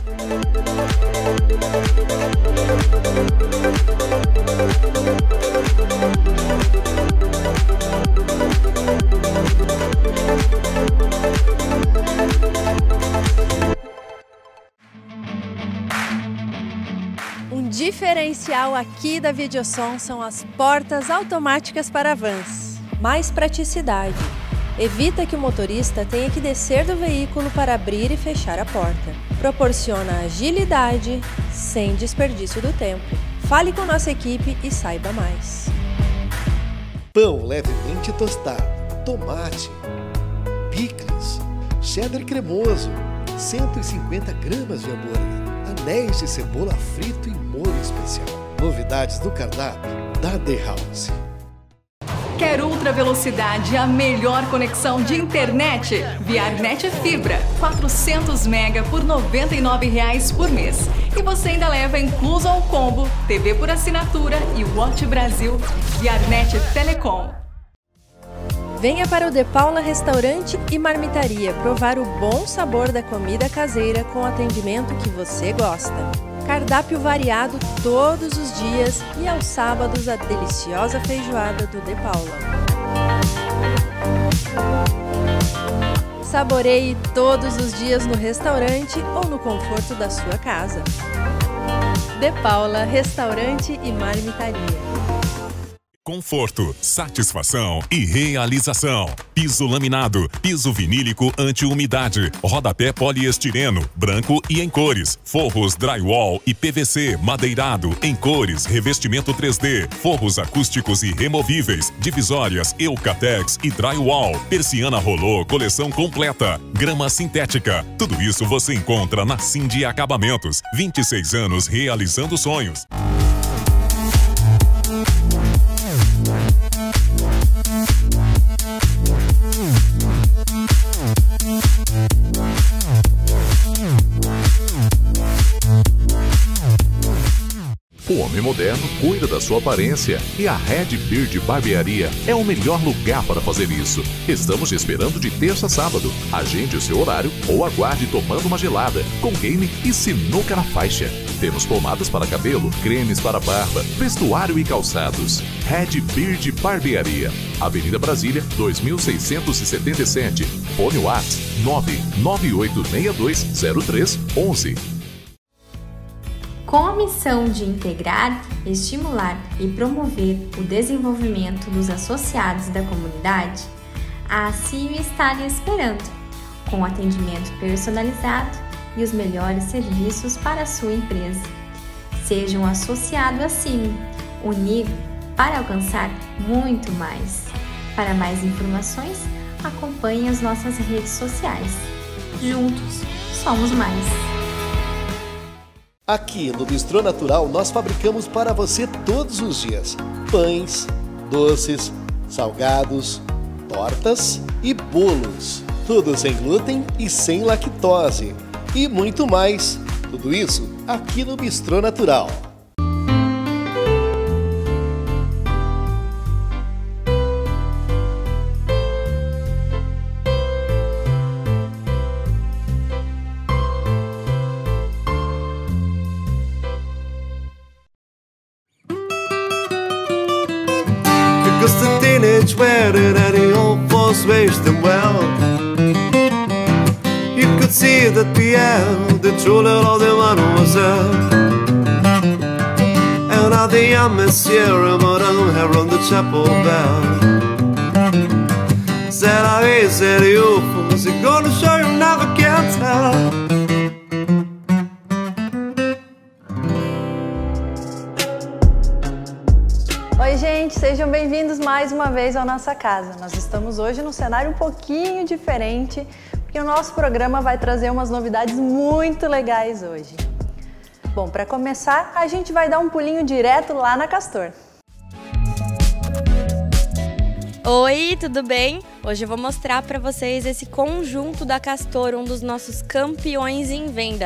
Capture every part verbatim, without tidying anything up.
Um diferencial aqui da Videosom são as portas automáticas para vans. Mais praticidade. Evita que o motorista tenha que descer do veículo para abrir e fechar a porta. Proporciona agilidade sem desperdício do tempo. Fale com nossa equipe e saiba mais. Pão levemente tostado, tomate, picles, cheddar cremoso, cento e cinquenta gramas de hambúrguer, anéis de cebola frito e molho especial. Novidades no cardápio da The House. Quer ultra velocidade, a melhor conexão de internet? Viarnet Fibra, quatrocentos mega por noventa e nove reais por mês. E você ainda leva incluso ao combo T V por assinatura e Watch Brasil Viarnet Telecom. Venha para o De Paula Restaurante e Marmitaria provar o bom sabor da comida caseira com o atendimento que você gosta. Cardápio variado todos os dias e aos sábados a deliciosa feijoada do De Paula. Saboreie todos os dias no restaurante ou no conforto da sua casa. De Paula Restaurante e Marmitaria. Conforto, satisfação e realização. Piso laminado, piso vinílico anti-umidade, rodapé poliestireno, branco e em cores, forros drywall e P V C madeirado em cores, revestimento três D, forros acústicos e removíveis, divisórias Eucatex e drywall, persiana rolô, coleção completa, grama sintética. Tudo isso você encontra na Cindy Acabamentos. vinte e seis anos realizando sonhos. O homem moderno cuida da sua aparência e a Red Beard Barbearia é o melhor lugar para fazer isso. Estamos te esperando de terça a sábado. Agende o seu horário ou aguarde tomando uma gelada, com game e sinuca na faixa. Temos pomadas para cabelo, cremes para barba, vestuário e calçados. Red Beard Barbearia, Avenida Brasília, dois mil seiscentos e setenta e sete. Fone WhatsApp nove nove oito seis dois zero três um um. Com a missão de integrar, estimular e promover o desenvolvimento dos associados da comunidade, a ACIO está lhe esperando, com atendimento personalizado e os melhores serviços para a sua empresa. Seja um associado ACIO, unido para alcançar muito mais. Para mais informações, acompanhe as nossas redes sociais. Juntos, somos mais. Aqui no Bistrô Natural nós fabricamos para você todos os dias pães, doces, salgados, tortas e bolos. Tudo sem glúten e sem lactose. E muito mais. Tudo isso aqui no Bistrô Natural. Just a teenage wedding and the old folks wished them well. You could see that Pierre, the true love of the mademoiselle, and now the young monsieur and madame have rung the chapel bell. Said I said you was it gonna show you never can tell. Oi gente, sejam bem-vindos mais uma vez à nossa casa. Nós estamos hoje num cenário um pouquinho diferente, porque o nosso programa vai trazer umas novidades muito legais hoje. Bom, para começar, a gente vai dar um pulinho direto lá na Castor. Oi, tudo bem? Hoje eu vou mostrar para vocês esse conjunto da Castor, um dos nossos campeões em venda.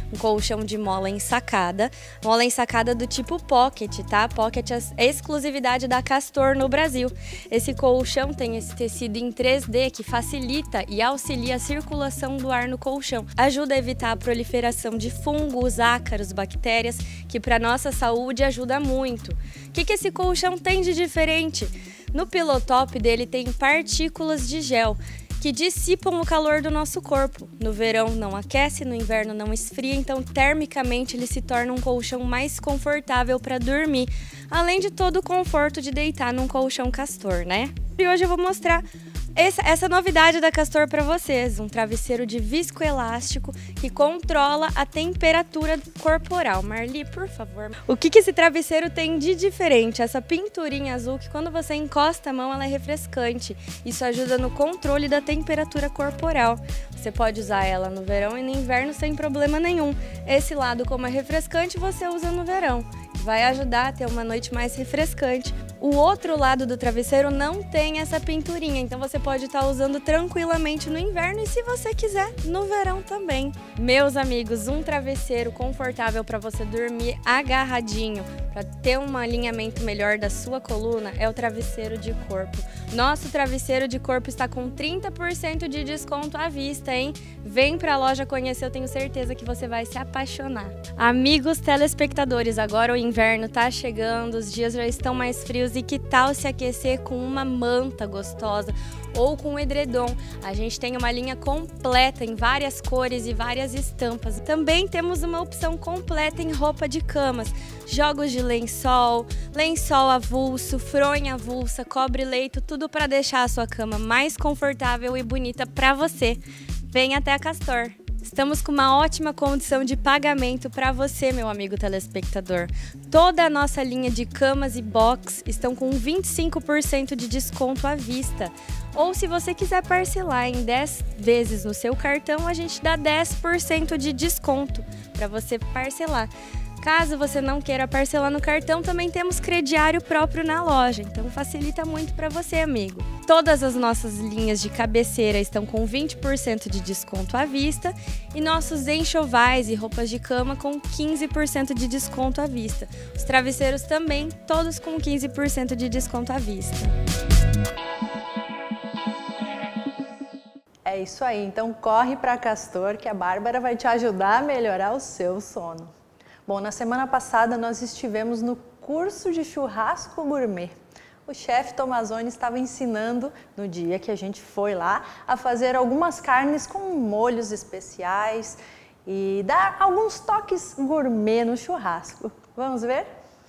um colchão de mola ensacada, mola ensacada do tipo Pocket, tá? Pocket é exclusividade da Castor no Brasil. Esse colchão tem esse tecido em três D que facilita e auxilia a circulação do ar no colchão. Ajuda a evitar a proliferação de fungos, ácaros, bactérias, que para nossa saúde ajuda muito. O que, que esse colchão tem de diferente? No pillow top dele tem partículas de gel que dissipam o calor do nosso corpo. No verão não aquece, no inverno não esfria, então termicamente ele se torna um colchão mais confortável para dormir, além de todo o conforto de deitar num colchão Castor, né? E hoje eu vou mostrar essa, essa novidade da Castor para vocês, um travesseiro de viscoelástico que controla a temperatura corporal. Marli, por favor. O que, que esse travesseiro tem de diferente? Essa pinturinha azul que quando você encosta a mão ela é refrescante. Isso ajuda no controle da temperatura corporal. Você pode usar ela no verão e no inverno sem problema nenhum. Esse lado, como é refrescante, você usa no verão. Vai ajudar a ter uma noite mais refrescante. O outro lado do travesseiro não tem essa pinturinha, então você pode estar usando tranquilamente no inverno e, se você quiser, no verão também. Meus amigos, um travesseiro confortável para você dormir agarradinho, para ter um alinhamento melhor da sua coluna, é o travesseiro de corpo. Nosso travesseiro de corpo está com trinta por cento de desconto à vista, hein? Vem para a loja conhecer, eu tenho certeza que você vai se apaixonar. Amigos telespectadores, agora o inverno está chegando, os dias já estão mais frios. E que tal se aquecer com uma manta gostosa ou com um edredom? A gente tem uma linha completa em várias cores e várias estampas. Também temos uma opção completa em roupa de camas, jogos de lençol, lençol avulso, fronha avulsa, cobre-leito, tudo para deixar a sua cama mais confortável e bonita para você. Vem até a Castor. Estamos com uma ótima condição de pagamento para você, meu amigo telespectador. Toda a nossa linha de camas e box estão com vinte e cinco por cento de desconto à vista. Ou se você quiser parcelar em dez vezes no seu cartão, a gente dá dez por cento de desconto para você parcelar. Caso você não queira parcelar no cartão, também temos crediário próprio na loja, então facilita muito para você, amigo. Todas as nossas linhas de cabeceira estão com vinte por cento de desconto à vista e nossos enxovais e roupas de cama com quinze por cento de desconto à vista. Os travesseiros também, todos com quinze por cento de desconto à vista. É isso aí, então corre para a Castor que a Bárbara vai te ajudar a melhorar o seu sono. Bom, na semana passada nós estivemos no curso de churrasco gourmet. O chefe Tomazoni estava ensinando, no dia que a gente foi lá, a fazer algumas carnes com molhos especiais e dar alguns toques gourmet no churrasco. Vamos ver?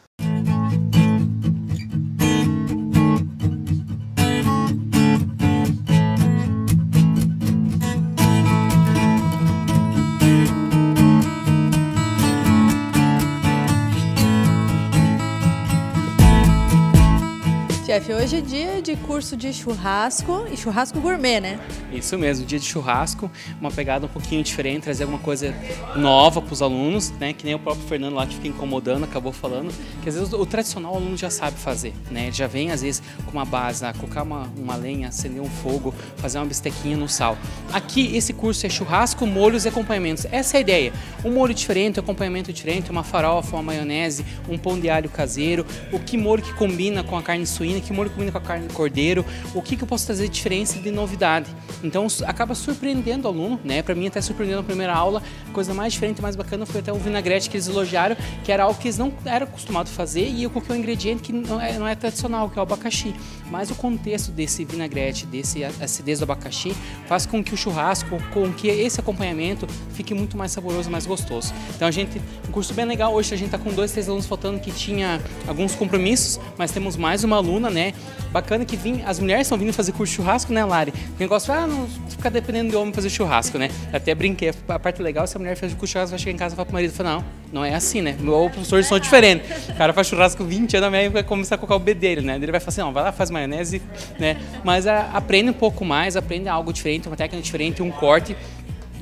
Chefe, hoje é dia de curso de churrasco e churrasco gourmet, né? Isso mesmo, dia de churrasco, uma pegada um pouquinho diferente, trazer alguma coisa nova para os alunos, né? Que nem o próprio Fernando lá que fica incomodando, acabou falando, que às vezes o, o tradicional o aluno já sabe fazer, né? Ele já vem às vezes com uma base, ah, colocar uma, uma lenha, acender um fogo, fazer uma bistequinha no sal. Aqui esse curso é churrasco, molhos e acompanhamentos. Essa é a ideia, um molho diferente, um acompanhamento diferente, uma farofa, uma maionese, um pão de alho caseiro, o que molho que combina com a carne suína, que molho combina com a carne de cordeiro, o que, que eu posso trazer de diferença de novidade. Então acaba surpreendendo o aluno, né? Para mim até surpreendendo na primeira aula, a coisa mais diferente, mais bacana foi até o vinagrete que eles elogiaram, que era algo que eles não eram acostumados a fazer e eu coloquei um ingrediente que não é, não é tradicional, que é o abacaxi. Mas o contexto desse vinagrete, desse acidez do abacaxi, faz com que o churrasco, com que esse acompanhamento fique muito mais saboroso, mais gostoso. Então a gente, um curso bem legal, hoje a gente está com dois, três alunos faltando que tinha alguns compromissos, mas temos mais uma aluna, né? Bacana que vim, as mulheres estão vindo fazer curso de churrasco, né, Lari? O negócio, ah, não ficar dependendo de homem fazer churrasco, né? Até brinquei, a parte legal, se a mulher faz curso de churrasco, vai chegar em casa e falar pro marido, fala, não, não é assim, né? Meu professor de som é diferente. O cara faz churrasco vinte anos, aí vai começar a colocar o bedelho, né? Ele vai falar assim, não, vai lá, faz maionese, né? Mas a, aprende um pouco mais, aprende algo diferente, uma técnica diferente, um corte.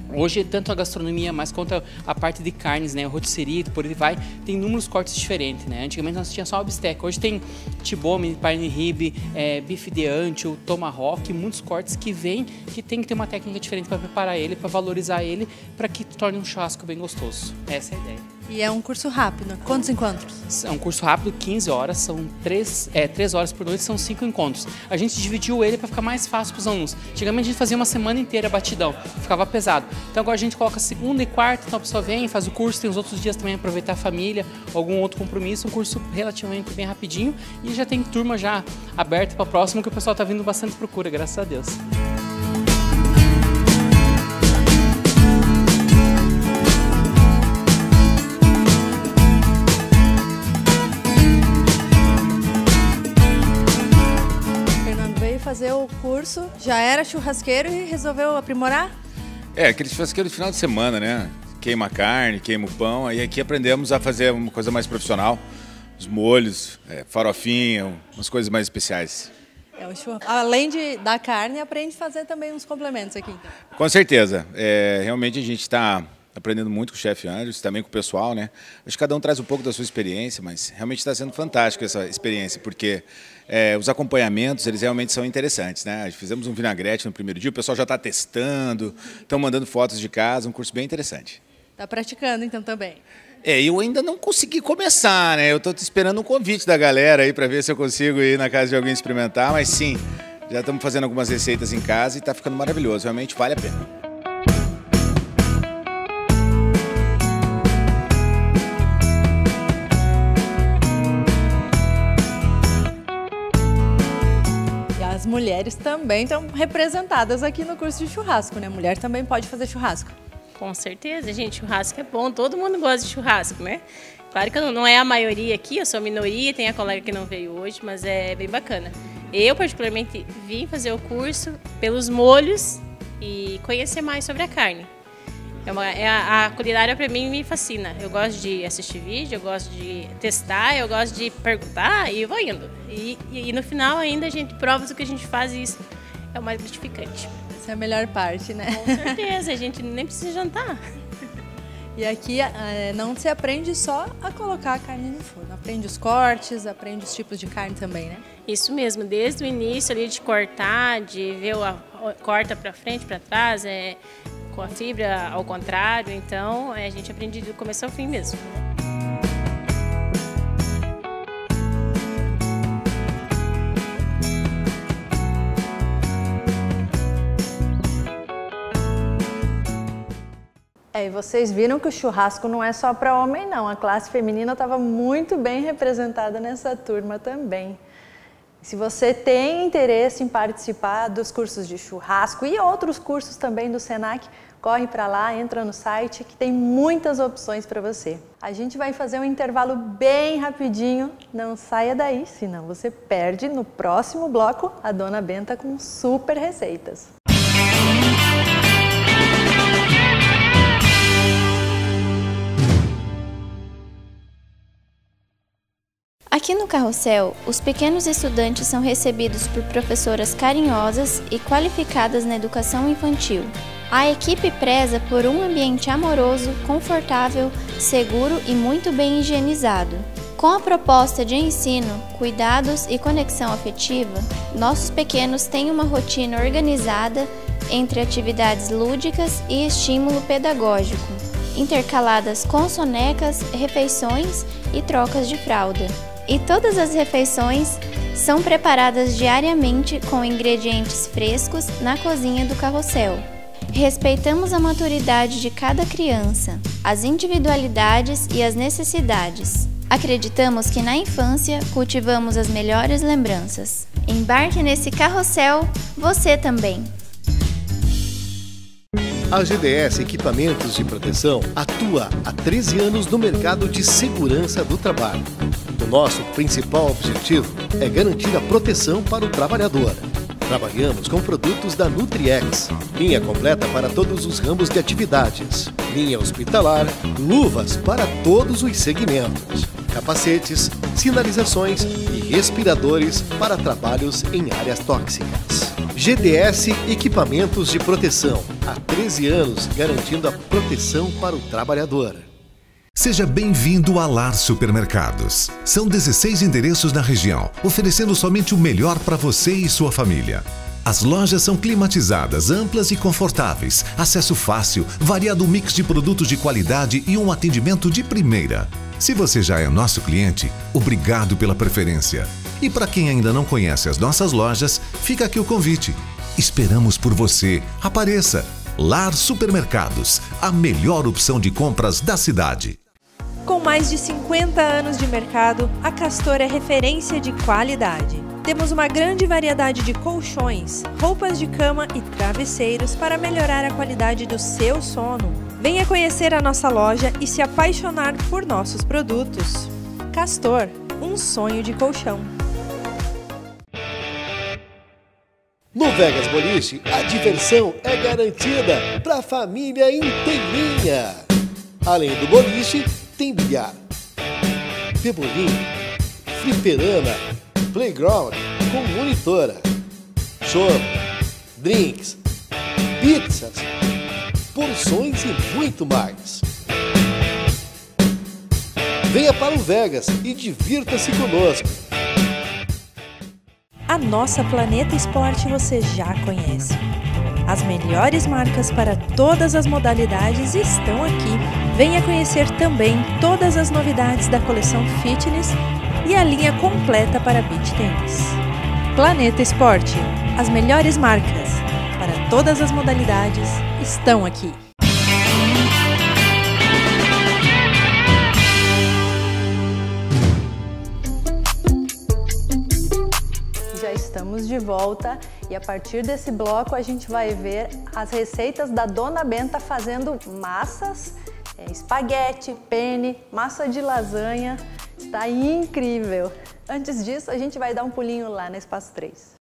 Hoje, tanto a gastronomia, mas quanto a parte de carnes, né, rotisserie, por aí vai, tem inúmeros cortes diferentes, né? Antigamente nós tínhamos só o bistec, hoje tem tibome, parne rib, é, bife de ancho, tomahawk, muitos cortes que vêm, que tem que ter uma técnica diferente para preparar ele, para valorizar ele, para que torne um churrasco bem gostoso. Essa é a ideia. E é um curso rápido. Quantos encontros? É um curso rápido, quinze horas, são três, é, três horas por noite, são cinco encontros. A gente dividiu ele para ficar mais fácil para os alunos. Antigamente a gente fazia uma semana inteira batidão, ficava pesado. Então agora a gente coloca segunda e quarta, então a pessoa vem, faz o curso, tem os outros dias também aproveitar a família, algum outro compromisso, um curso relativamente bem rapidinho e já tem turma já aberta para o próximo, que o pessoal está vindo bastante procura, graças a Deus. Fazer o curso, já era churrasqueiro e resolveu aprimorar? É, aquele churrasqueiro de final de semana, né? Queima a carne, queima o pão, aí aqui aprendemos a fazer uma coisa mais profissional, os molhos, é, farofinha, umas coisas mais especiais. É, o churrasco. Além de, da carne, aprende a fazer também uns complementos aqui. Então. Com certeza, é, realmente a gente está aprendendo muito com o chefe Andrews, também com o pessoal, né? Acho que cada um traz um pouco da sua experiência, mas realmente está sendo fantástico essa experiência, porque é, os acompanhamentos, eles realmente são interessantes, né? Fizemos um vinagrete no primeiro dia, o pessoal já está testando, estão mandando fotos de casa, um curso bem interessante. Está praticando, então, também? É, eu ainda não consegui começar, né? Eu estou esperando um convite da galera aí para ver se eu consigo ir na casa de alguém experimentar, mas sim, já estamos fazendo algumas receitas em casa e está ficando maravilhoso, realmente vale a pena. As mulheres também estão representadas aqui no curso de churrasco, né? Mulher também pode fazer churrasco. Com certeza, gente, churrasco é bom, todo mundo gosta de churrasco, né? Claro que não é a maioria aqui, eu sou a minoria, tem a colega que não veio hoje, mas é bem bacana. Eu, particularmente, vim fazer o curso pelos molhos e conhecer mais sobre a carne. É uma, é a, a culinária, para mim, me fascina. Eu gosto de assistir vídeo, eu gosto de testar, eu gosto de perguntar e vou indo. E, e, e no final ainda a gente prova o que a gente faz e isso é o mais gratificante. Essa é a melhor parte, né? Com certeza, a gente nem precisa jantar. E aqui é, não se aprende só a colocar a carne no forno, aprende os cortes, aprende os tipos de carne também, né? Isso mesmo, desde o início ali de cortar, de ver o corta para frente, para trás, é, com a fibra ao contrário, então é, a gente aprende do começo ao fim mesmo. É, e vocês viram que o churrasco não é só para homem, não. A classe feminina estava muito bem representada nessa turma também. Se você tem interesse em participar dos cursos de churrasco e outros cursos também do Senac, corre para lá, entra no site que tem muitas opções para você. A gente vai fazer um intervalo bem rapidinho, não saia daí, senão você perde no próximo bloco a Dona Benta com super receitas. Aqui no Carrossel, os pequenos estudantes são recebidos por professoras carinhosas e qualificadas na educação infantil. A equipe preza por um ambiente amoroso, confortável, seguro e muito bem higienizado. Com a proposta de ensino, cuidados e conexão afetiva, nossos pequenos têm uma rotina organizada entre atividades lúdicas e estímulo pedagógico, intercaladas com sonecas, refeições e trocas de fralda. E todas as refeições são preparadas diariamente com ingredientes frescos na cozinha do Carrossel. Respeitamos a maturidade de cada criança, as individualidades e as necessidades. Acreditamos que na infância cultivamos as melhores lembranças. Embarque nesse carrossel, você também! A G D S Equipamentos de Proteção atua há treze anos no mercado de segurança do trabalho. O nosso principal objetivo é garantir a proteção para o trabalhador. Trabalhamos com produtos da Nutriex, linha completa para todos os ramos de atividades, linha hospitalar, luvas para todos os segmentos, capacetes, sinalizações e respiradores para trabalhos em áreas tóxicas. G D S Equipamentos de Proteção. Há treze anos, garantindo a proteção para o trabalhador. Seja bem-vindo a Lar Supermercados. São dezesseis endereços na região, oferecendo somente o melhor para você e sua família. As lojas são climatizadas, amplas e confortáveis, acesso fácil, variado mix de produtos de qualidade e um atendimento de primeira. Se você já é nosso cliente, obrigado pela preferência. E para quem ainda não conhece as nossas lojas, fica aqui o convite. Esperamos por você. Apareça! Lar Supermercados, a melhor opção de compras da cidade. Com mais de cinquenta anos de mercado, a Castor é referência de qualidade. Temos uma grande variedade de colchões, roupas de cama e travesseiros para melhorar a qualidade do seu sono. Venha conhecer a nossa loja e se apaixonar por nossos produtos. Castor, um sonho de colchão. No Vegas Boliche, a diversão é garantida para a família inteirinha. Além do boliche, tem bilhar, pebolim, fliperama, playground com monitora, chopp, drinks, pizzas, porções e muito mais. Venha para o Vegas e divirta-se conosco. A nossa Planeta Esporte você já conhece. As melhores marcas para todas as modalidades estão aqui. Venha conhecer também todas as novidades da coleção Fitness e a linha completa para beach tennis. Planeta Esporte, as melhores marcas para todas as modalidades estão aqui. Já estamos de volta e a partir desse bloco a gente vai ver as receitas da Dona Benta fazendo massas, é, espaguete, penne, massa de lasanha. Está incrível! Antes disso, a gente vai dar um pulinho lá na Espaço três.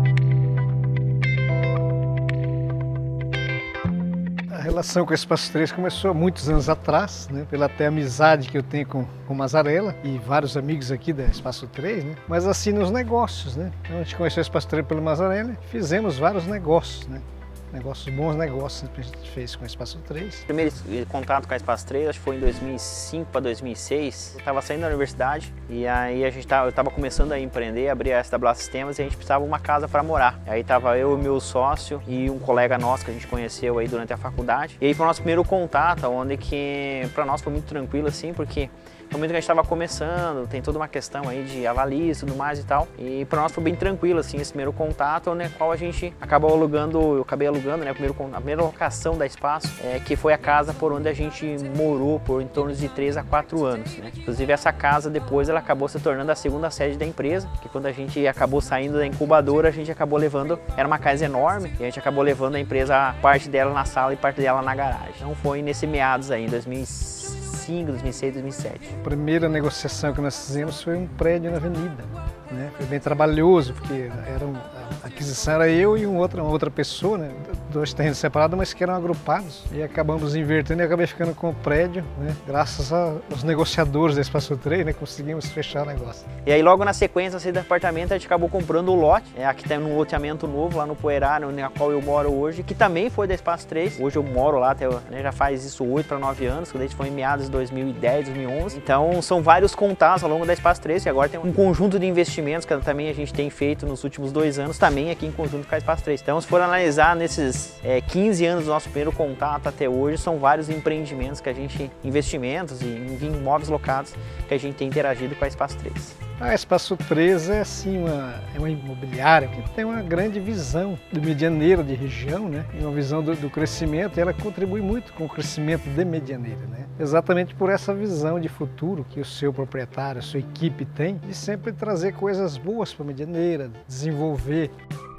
A relação com o Espaço três começou há muitos anos atrás, né, pela até amizade que eu tenho com o Mazarella e vários amigos aqui da Espaço três, né, mas assim nos negócios, né. Então a gente conheceu o Espaço três pelo Mazarella e fizemos vários negócios, né. Negócios, bons negócios que a gente fez com o Espaço três. O primeiro contato com a Espaço três acho que foi em dois mil e cinco para dois mil e seis. Eu estava saindo da universidade e aí a gente tava, eu estava começando a empreender, abrir a S W A Sistemas e a gente precisava de uma casa para morar. Aí estava eu e meu sócio e um colega nosso que a gente conheceu aí durante a faculdade. E aí foi o nosso primeiro contato, onde que para nós foi muito tranquilo assim, porque no momento que a gente estava começando, tem toda uma questão aí de avaliação e tudo mais e tal. E para nós foi bem tranquilo, assim, esse primeiro contato, né, qual a gente acabou alugando, eu acabei alugando, né, o primeiro, a primeira locação da Espaço, é, que foi a casa por onde a gente morou por em torno de três a quatro anos, né. Inclusive essa casa depois ela acabou se tornando a segunda sede da empresa, que quando a gente acabou saindo da incubadora, a gente acabou levando, era uma casa enorme, e a gente acabou levando a empresa, parte dela na sala e parte dela na garagem. Então foi nesse meados aí, em dois mil e cinco, dois mil e seis, dois mil e sete. A primeira negociação que nós fizemos foi um prédio na avenida, né? Foi bem trabalhoso, porque era um, a aquisição era eu e um outra, uma outra pessoa, né? Dois terrenos separados, mas que eram agrupados. E acabamos invertendo e acabei ficando com o prédio, né? Graças aos negociadores da Espaço três, né? Conseguimos fechar o negócio. E aí logo na sequência, assim, do apartamento, a gente acabou comprando o lote. É, aqui tem um loteamento novo lá no Poeirá, na qual eu moro hoje, que também foi da Espaço três. Hoje eu moro lá, até, né, já faz isso oito para nove anos, quando a gente foi em meados de dois mil e dez, dois mil e onze. Então são vários contatos ao longo da Espaço três, e agora tem um conjunto de investimentos que também a gente tem feito nos últimos dois anos, também aqui em conjunto com a Espaço três. Então se for analisar nesses é, quinze anos do nosso primeiro contato até hoje, são vários empreendimentos que a gente, investimentos e em imóveis locados que a gente tem interagido com a Espaço três. A Espaço três é assim uma, é uma imobiliária que tem uma grande visão do Medianeira de região, né? E uma visão do, do crescimento, e ela contribui muito com o crescimento de Medianeira, né? Exatamente por essa visão de futuro que o seu proprietário, a sua equipe tem, de sempre trazer coisas boas para Medianeira, desenvolver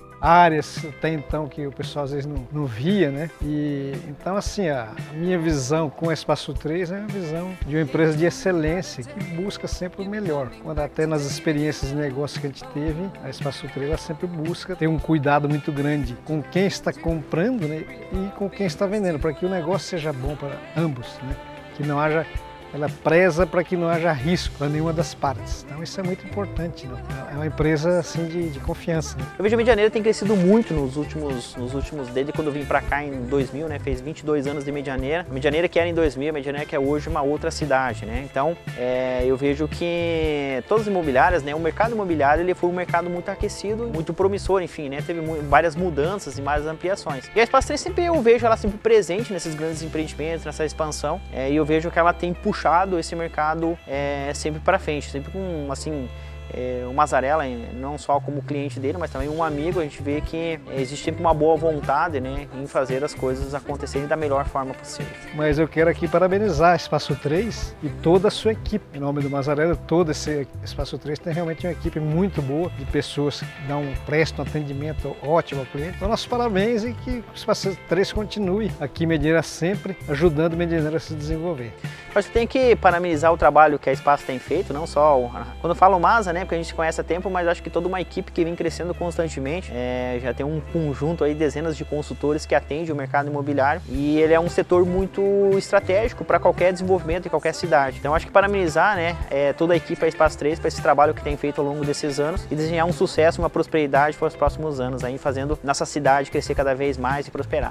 áreas até então que o pessoal às vezes não, não via, né? E então assim, a minha visão com a Espaço três é uma visão de uma empresa de excelência que busca sempre o melhor. Quando até nas experiências de negócio que a gente teve, a Espaço três ela sempre busca ter um cuidado muito grande com quem está comprando, né? E com quem está vendendo, para que o negócio seja bom para ambos, né? Que não haja ela preza para que não haja risco para nenhuma das partes. Então isso é muito importante, né? É uma empresa assim de, de confiança. Né? Eu vejo a Medianeira tem crescido muito nos últimos, nos últimos desde quando eu vim para cá em dois mil, né? Fez vinte e dois anos de Medianeira. A Medianeira que era em dois mil, a Medianeira que é hoje uma outra cidade, né? Então é, eu vejo que todas as imobiliárias, né? O mercado imobiliário ele foi um mercado muito aquecido, muito promissor, enfim, né? Teve várias mudanças e várias ampliações. E a Espaço três sempre eu vejo ela sempre presente nesses grandes empreendimentos, nessa expansão, é, e eu vejo que ela tem puxado esse mercado é, sempre para frente, sempre com assim. É, o Mazzarella, não só como cliente dele, mas também um amigo, a gente vê que existe sempre uma boa vontade, né, em fazer as coisas acontecerem da melhor forma possível. Mas eu quero aqui parabenizar a Espaço três e toda a sua equipe. Em nome do Mazzarella, todo esse Espaço três tem realmente uma equipe muito boa de pessoas que dão, prestam um atendimento ótimo ao cliente. Então, nossos parabéns e que o Espaço três continue aqui em Medianeira sempre ajudando a Medianeira a se desenvolver. Acho que tem que parabenizar o trabalho que a Espaço tem feito, não só quando eu falo Mazza, né, porque a gente se conhece há tempo, mas acho que toda uma equipe que vem crescendo constantemente, é, já tem um conjunto aí, dezenas de consultores que atendem o mercado imobiliário e ele é um setor muito estratégico para qualquer desenvolvimento em qualquer cidade. Então acho que parabenizar, né, é, toda a equipe da Espaço três para esse trabalho que tem feito ao longo desses anos e desenhar um sucesso, uma prosperidade para os próximos anos, aí fazendo nossa cidade crescer cada vez mais e prosperar.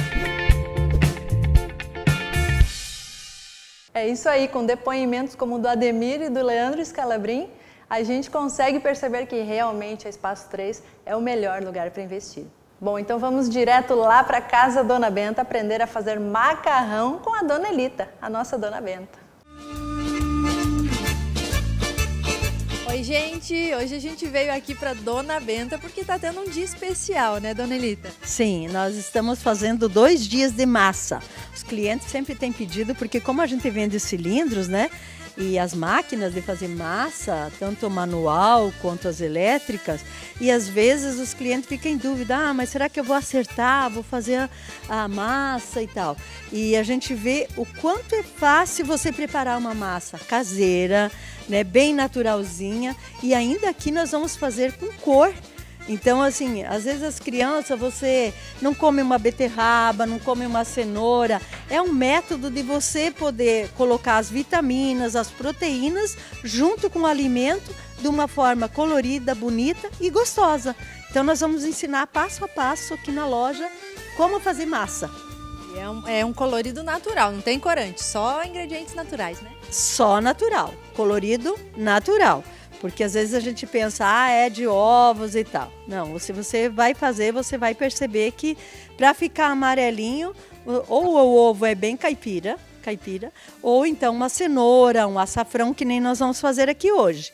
É isso aí, com depoimentos como o do Ademir e do Leandro Scalabrin, a gente consegue perceber que realmente a Espaço três é o melhor lugar para investir. Bom, então vamos direto lá para a Casa Dona Benta aprender a fazer macarrão com a Dona Elita, a nossa Dona Benta. Oi, gente! Hoje a gente veio aqui para Dona Benta porque está tendo um dia especial, né, Dona Elita? Sim, nós estamos fazendo dois dias de massa. Os clientes sempre têm pedido, porque como a gente vende cilindros, né? E as máquinas de fazer massa, tanto manual quanto as elétricas, e às vezes os clientes ficam em dúvida, ah, mas será que eu vou acertar, vou fazer a, a massa e tal. E a gente vê o quanto é fácil você preparar uma massa caseira, né, bem naturalzinha, e ainda aqui nós vamos fazer com cor. Então, assim, às vezes as crianças, você não come uma beterraba, não come uma cenoura. É um método de você poder colocar as vitaminas, as proteínas, junto com o alimento, de uma forma colorida, bonita e gostosa. Então, nós vamos ensinar passo a passo aqui na loja como fazer massa. E é um, é um colorido natural, não tem corante, só ingredientes naturais, né? Só natural, colorido natural. Porque às vezes a gente pensa, ah, é de ovos e tal. Não, se você vai fazer, você vai perceber que para ficar amarelinho, ou o ovo é bem caipira, caipira, ou então uma cenoura, um açafrão, que nem nós vamos fazer aqui hoje.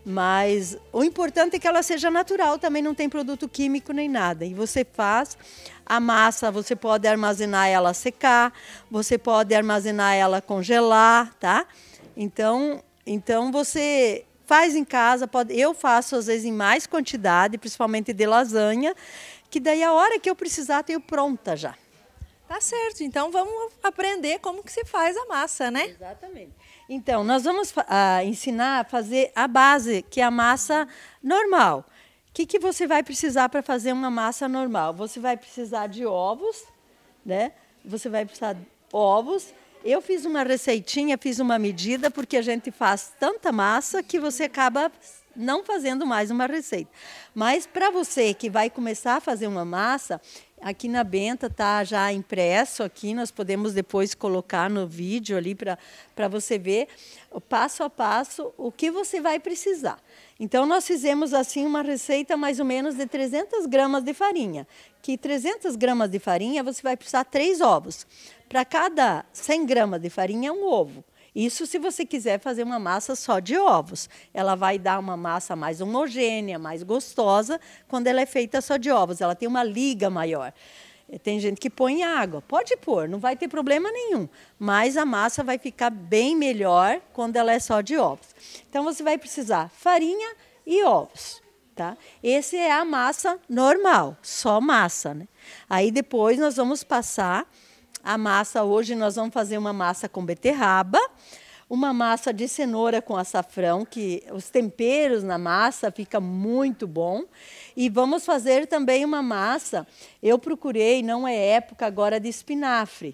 Mas o importante é que ela seja natural, também não tem produto químico nem nada. E você faz a massa, você pode armazenar ela secar, você pode armazenar ela congelar, tá? Então, então você faz em casa, pode, eu faço às vezes em mais quantidade, principalmente de lasanha, que daí a hora que eu precisar tenho pronta já. Tá certo, então vamos aprender como que se faz a massa, né? Exatamente. Então, nós vamos uh, ensinar a fazer a base, que é a massa normal. O que, que você vai precisar para fazer uma massa normal? Você vai precisar de ovos, né? Você vai precisar de ovos. Eu fiz uma receitinha, fiz uma medida, porque a gente faz tanta massa que você acaba não fazendo mais uma receita. Mas para você que vai começar a fazer uma massa, aqui na Benta está já impresso aqui, nós podemos depois colocar no vídeo ali para para você ver o passo a passo o que você vai precisar. Então nós fizemos assim uma receita mais ou menos de trezentas gramas de farinha, que trezentas gramas de farinha você vai precisar três ovos. Para cada cem gramas de farinha, um ovo. Isso se você quiser fazer uma massa só de ovos. Ela vai dar uma massa mais homogênea, mais gostosa, quando ela é feita só de ovos. Ela tem uma liga maior. Tem gente que põe água. Pode pôr, não vai ter problema nenhum. Mas a massa vai ficar bem melhor quando ela é só de ovos. Então, você vai precisar farinha e ovos. Tá? Essa é a massa normal, só massa, né? Aí depois nós vamos passar a massa. Hoje nós vamos fazer uma massa com beterraba, uma massa de cenoura com açafrão, que os temperos na massa fica muito bom. E vamos fazer também uma massa, eu procurei, não é época agora de espinafre,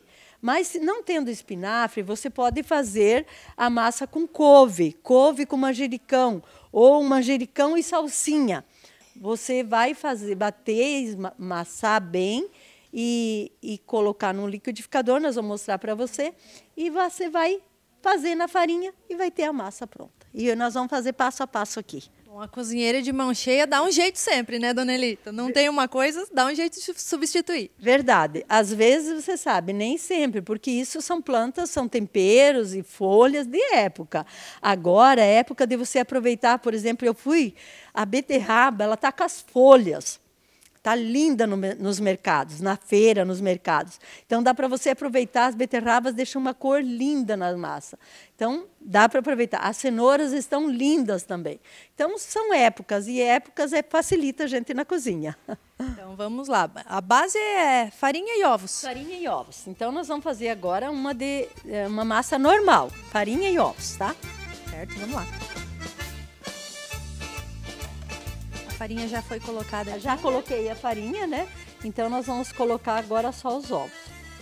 Mas se não tendo espinafre, você pode fazer a massa com couve, couve com manjericão, ou manjericão e salsinha. Você vai fazer, bater, amassar bem e, e colocar no liquidificador, nós vamos mostrar para você, e você vai fazer na farinha e vai ter a massa pronta. E nós vamos fazer passo a passo aqui. Bom, a cozinheira de mão cheia dá um jeito sempre, né, dona Elita? Não tem uma coisa, dá um jeito de substituir. Verdade. Às vezes, você sabe, nem sempre, porque isso são plantas, são temperos e folhas de época. Agora, é época de você aproveitar, por exemplo, eu fui, a beterraba, ela está com as folhas. Está linda no, nos mercados, na feira, nos mercados. Então, dá para você aproveitar, as beterrabas deixam uma cor linda na massa. Então, dá para aproveitar. As cenouras estão lindas também. Então, são épocas, e épocas é, facilita a gente na cozinha. Então, vamos lá. A base é farinha e ovos. Farinha e ovos. Então, nós vamos fazer agora uma, de, uma massa normal. Farinha e ovos, tá? Certo, vamos lá. A farinha já foi colocada? Já coloquei a farinha, né? Então, nós vamos colocar agora só os ovos.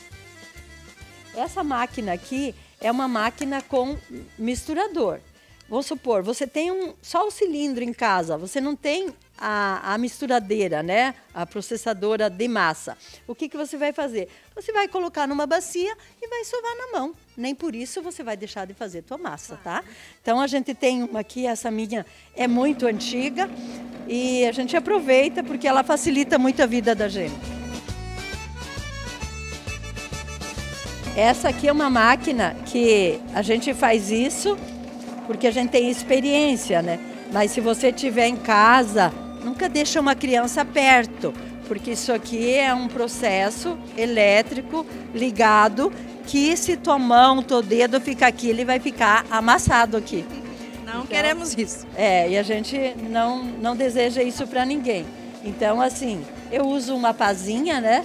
Essa máquina aqui é uma máquina com misturador. Vamos supor, você tem um, só o cilindro em casa, você não tem a, a misturadeira, né? A processadora de massa. O que, que você vai fazer? Você vai colocar numa bacia e vai sovar na mão. Nem por isso você vai deixar de fazer tua massa, tá? Então, a gente tem uma aqui, essa minha é muito antiga, e a gente aproveita porque ela facilita muito a vida da gente. Essa aqui é uma máquina que a gente faz isso porque a gente tem experiência, né? Mas se você tiver em casa, nunca deixa uma criança perto, porque isso aqui é um processo elétrico ligado que se tua mão, teu dedo ficar aqui, ele vai ficar amassado aqui. Não então, queremos isso. É, e a gente não, não deseja isso para ninguém. Então, assim, eu uso uma pazinha, né?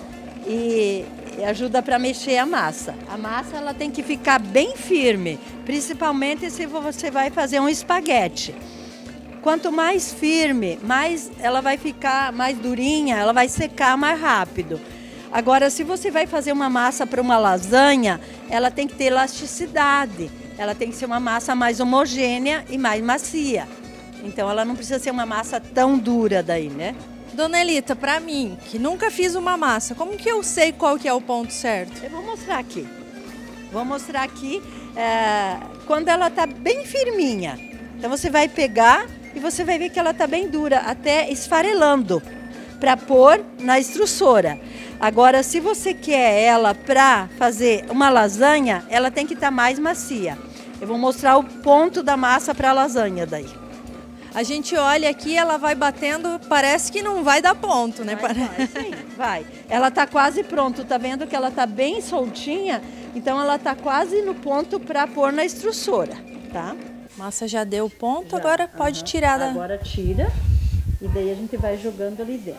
E ajuda para mexer a massa. A massa ela tem que ficar bem firme, principalmente se você vai fazer um espaguete. Quanto mais firme, mais ela vai ficar mais durinha, ela vai secar mais rápido. Agora, se você vai fazer uma massa para uma lasanha, ela tem que ter elasticidade. Ela tem que ser uma massa mais homogênea e mais macia. Então, ela não precisa ser uma massa tão dura daí, né? Dona Elita, para mim, que nunca fiz uma massa, como que eu sei qual que é o ponto certo? Eu vou mostrar aqui. Vou mostrar aqui é, quando ela está bem firminha. Então, você vai pegar e você vai ver que ela está bem dura, até esfarelando, para pôr na extrusora. Agora, se você quer ela para fazer uma lasanha, ela tem que estar mais macia. Eu vou mostrar o ponto da massa para a lasanha daí. A gente olha aqui, ela vai batendo, parece que não vai dar ponto, né? Vai, vai, sim, vai. Ela está quase pronta, tá vendo que ela está bem soltinha? Então, ela está quase no ponto para pôr na extrusora, tá? Massa já deu ponto, já, agora pode uhum. tirar da... Agora tira e daí a gente vai jogando ali dentro.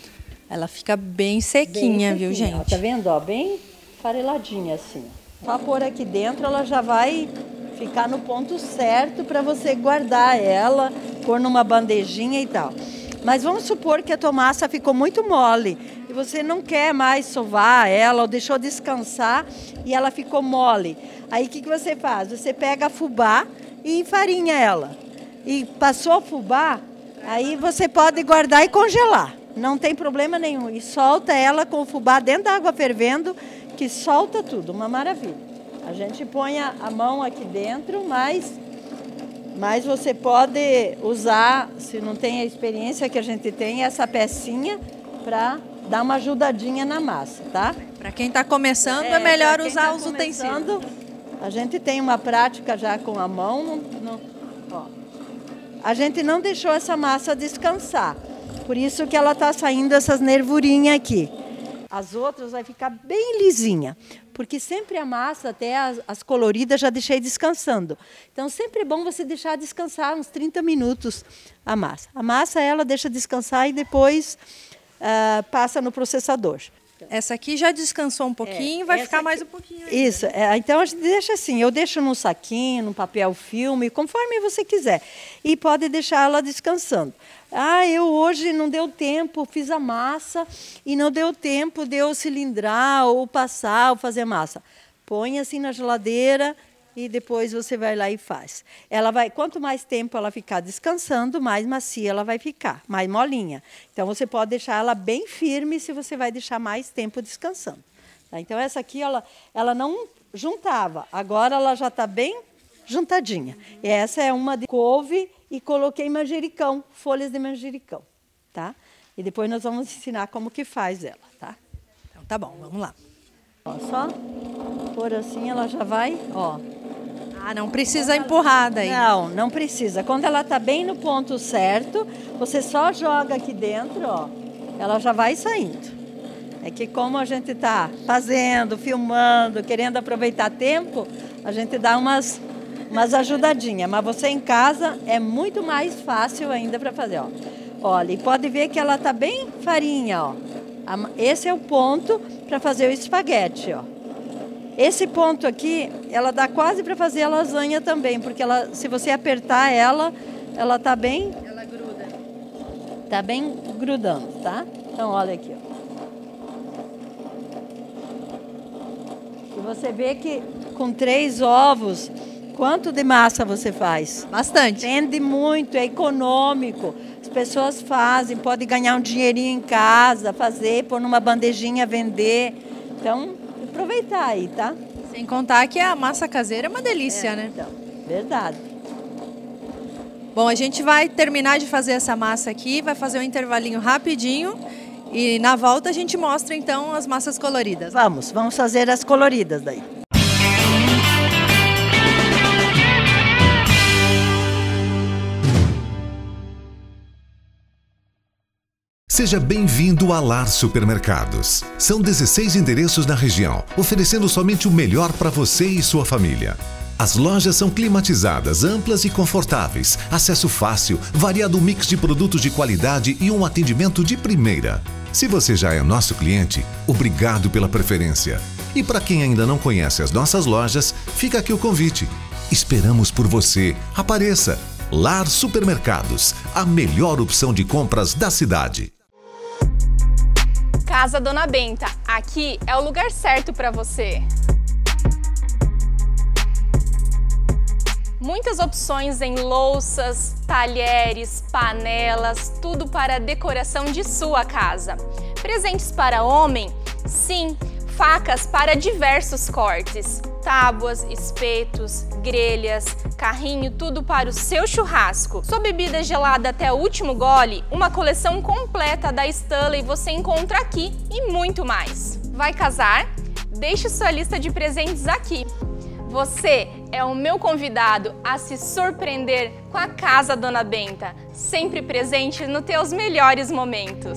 Ela fica bem sequinha, bem sequinha, viu, gente? Ó, tá vendo? Ó, bem fareladinha assim. Só pôr aqui dentro, ela já vai ficar no ponto certo para você guardar ela, pôr numa bandejinha e tal. Mas vamos supor que a tua massa ficou muito mole e você não quer mais sovar ela ou deixou descansar e ela ficou mole. Aí o que, que você faz? Você pega a fubá e enfarinha ela. E passou a fubá, aí você pode guardar e congelar. Não tem problema nenhum. E solta ela com o fubá dentro da água fervendo, que solta tudo, uma maravilha. A gente põe a, a mão aqui dentro, mas, mas você pode usar, se não tem a experiência que a gente tem, essa pecinha para dar uma ajudadinha na massa, tá? Para quem está começando, é, é melhor usar tá os utensílios. A gente tem uma prática já com a mão. Não, não, ó. A gente não deixou essa massa descansar. Por isso que ela está saindo essas nervurinhas aqui. As outras vai ficar bem lisinha, porque sempre a massa, até as, as coloridas, já deixei descansando. Então, sempre é bom você deixar descansar uns trinta minutos a massa. A massa, ela deixa descansar e depois uh, passa no processador. Essa aqui já descansou um pouquinho, É, vai essa ficar aqui- mais um pouquinho ainda. Isso, é, então a gente deixa assim, eu deixo num saquinho, num papel filme, conforme você quiser. E pode deixar ela descansando. Ah, eu hoje não deu tempo, fiz a massa e não deu tempo de eu cilindrar ou passar ou fazer massa. Põe assim na geladeira e depois você vai lá e faz. Ela vai, quanto mais tempo ela ficar descansando, mais macia ela vai ficar, mais molinha. Então você pode deixar ela bem firme se você vai deixar mais tempo descansando. Tá? Então essa aqui ela, ela não juntava, agora ela já está bem juntadinha. E essa é uma de couve e coloquei manjericão, folhas de manjericão, tá? E depois nós vamos ensinar como que faz ela, tá? Então tá bom, vamos lá. Ó, só por assim ela já vai, ó. Ah, não precisa empurrar daí. Não, não precisa. Quando ela tá bem no ponto certo, você só joga aqui dentro, ó. Ela já vai saindo. É que como a gente tá fazendo, filmando, querendo aproveitar tempo, a gente dá umas, umas ajudadinhas. Mas você em casa é muito mais fácil ainda para fazer, ó. Olha, e pode ver que ela tá bem farinha, ó. Esse é o ponto para fazer o espaguete, ó. Esse ponto aqui, ela dá quase para fazer a lasanha também, porque ela, se você apertar ela, ela tá bem... Ela gruda. Tá bem grudando, tá? Então, olha aqui, ó. E você vê que com três ovos, quanto de massa você faz? Bastante. Rende muito, é econômico. As pessoas fazem, pode ganhar um dinheirinho em casa, fazer, pôr numa bandejinha, vender. Então, aproveitar aí, tá? Sem contar que a massa caseira é uma delícia, É, né? então, verdade. Bom, a gente vai terminar de fazer essa massa aqui, vai fazer um intervalinho rapidinho e na volta a gente mostra então as massas coloridas. Vamos, vamos fazer as coloridas daí. Seja bem-vindo a Lar Supermercados. São dezesseis endereços na região, oferecendo somente o melhor para você e sua família. As lojas são climatizadas, amplas e confortáveis, acesso fácil, variado mix de produtos de qualidade e um atendimento de primeira. Se você já é nosso cliente, obrigado pela preferência. E para quem ainda não conhece as nossas lojas, fica aqui o convite. Esperamos por você. Apareça! Lar Supermercados, a melhor opção de compras da cidade. Casa Dona Benta, aqui é o lugar certo para você. Muitas opções em louças, talheres, panelas, tudo para a decoração de sua casa. Presentes para homem? Sim, facas para diversos cortes. Tábuas, espetos, grelhas, carrinho, tudo para o seu churrasco. Sua bebida gelada até o último gole, uma coleção completa da Stanley você encontra aqui e muito mais. Vai casar? Deixe sua lista de presentes aqui. Você é o meu convidado a se surpreender com a Casa Dona Benta, sempre presente nos teus melhores momentos.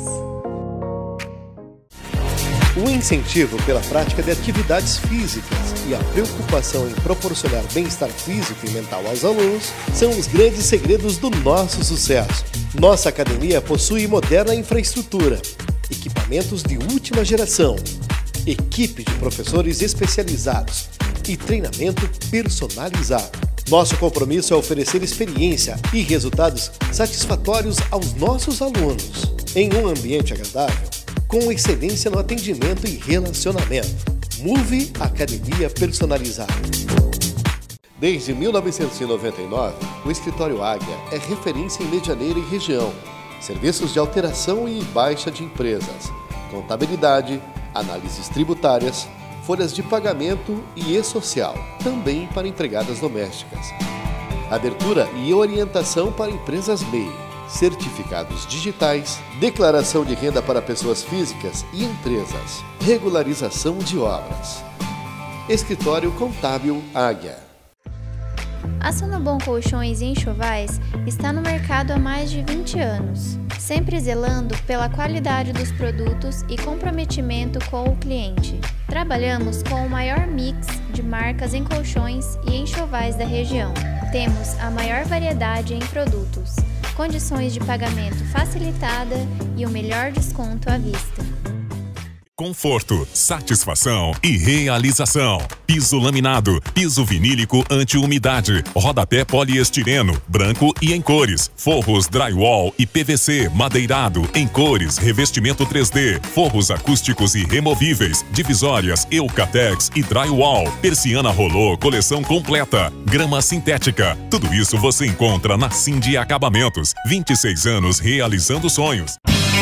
O incentivo pela prática de atividades físicas e a preocupação em proporcionar bem-estar físico e mental aos alunos são os grandes segredos do nosso sucesso. Nossa academia possui moderna infraestrutura, equipamentos de última geração, equipe de professores especializados e treinamento personalizado. Nosso compromisso é oferecer experiência e resultados satisfatórios aos nossos alunos, em um ambiente agradável, com excelência no atendimento e relacionamento. Move Academia Personalizada. Desde mil novecentos e noventa e nove, o Escritório Águia é referência em Medianeira e região. Serviços de alteração e baixa de empresas, contabilidade, análises tributárias, folhas de pagamento e e-social, também para empregadas domésticas. Abertura e orientação para empresas M E I. Certificados digitais, declaração de renda para pessoas físicas e empresas, regularização de obras. Escritório Contábil Águia. A Sonobon Colchões e Enxovais está no mercado há mais de vinte anos, sempre zelando pela qualidade dos produtos e comprometimento com o cliente. Trabalhamos com o maior mix de marcas em colchões e enxovais da região. Temos a maior variedade em produtos, condições de pagamento facilitada e o melhor desconto à vista. Conforto, satisfação e realização. Piso laminado, piso vinílico anti-umidade, rodapé poliestireno, branco e em cores, forros drywall e P V C madeirado em cores, revestimento três D, forros acústicos e removíveis, divisórias Eucatex e drywall, persiana rolô, coleção completa, grama sintética. Tudo isso você encontra na Cindy Acabamentos. vinte e seis anos realizando sonhos.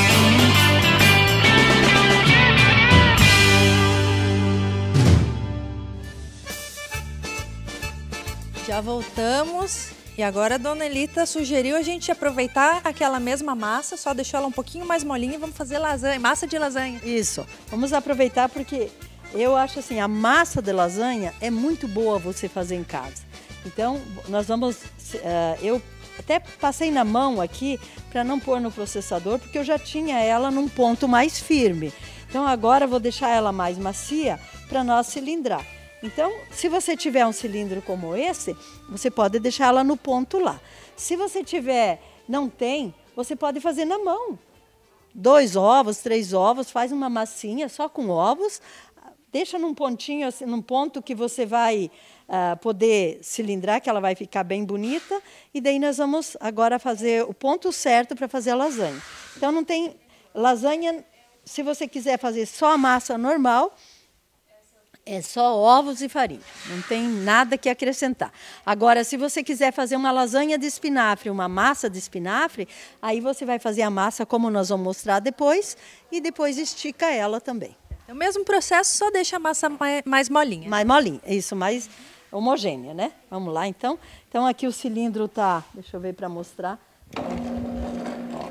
Já voltamos e agora a dona Elita sugeriu a gente aproveitar aquela mesma massa, só deixou ela um pouquinho mais molinha e vamos fazer lasanha, massa de lasanha. Isso, vamos aproveitar porque eu acho assim, a massa de lasanha é muito boa você fazer em casa. Então, nós vamos, uh, eu até passei na mão aqui para não pôr no processador, porque eu já tinha ela num ponto mais firme. Então agora eu vou deixar ela mais macia para nós cilindrar. Então, se você tiver um cilindro como esse, você pode deixar ela no ponto lá. Se você tiver, não tem, você pode fazer na mão. Dois ovos, três ovos, faz uma massinha só com ovos, deixa num pontinho, assim, num ponto que você vai uh, poder cilindrar, que ela vai ficar bem bonita. E daí nós vamos agora fazer o ponto certo para fazer a lasanha. Então, não tem lasanha, se você quiser fazer só a massa normal, é só ovos e farinha, não tem nada que acrescentar. Agora, se você quiser fazer uma lasanha de espinafre, uma massa de espinafre, aí você vai fazer a massa como nós vamos mostrar depois e depois estica ela também. É o mesmo processo, só deixa a massa mais, mais molinha. Mais molinha, isso, mais homogênea, né? Vamos lá, então. Então, aqui o cilindro tá, deixa eu ver para mostrar. Ó.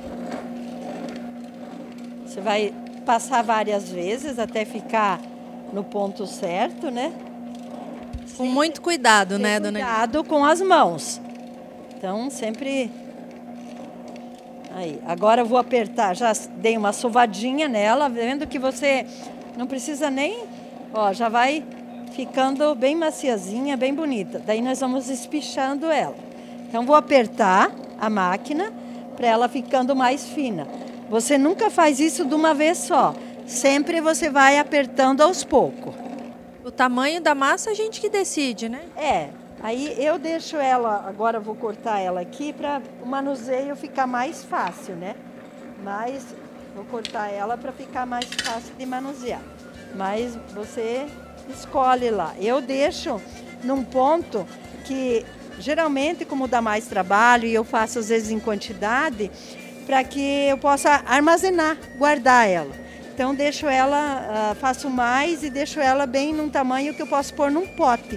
Você vai passar várias vezes até ficar no ponto certo, né? Com muito cuidado, né, dona Elita? Cuidado com as mãos. Então, sempre... Aí, agora eu vou apertar, já dei uma sovadinha nela, vendo que você não precisa nem... Ó, já vai ficando bem maciazinha, bem bonita. Daí nós vamos espichando ela. Então, vou apertar a máquina para ela ficando mais fina. Você nunca faz isso de uma vez só. Sempre você vai apertando aos poucos. O tamanho da massa a gente que decide, né? É. Aí eu deixo ela, agora eu vou cortar ela aqui para o manuseio ficar mais fácil, né? Mas vou cortar ela para ficar mais fácil de manusear. Mas você escolhe lá. Eu deixo num ponto que geralmente, como dá mais trabalho e eu faço às vezes em quantidade, para que eu possa armazenar, guardar ela. Então, deixo ela, uh, faço mais e deixo ela bem num tamanho que eu posso pôr num pote.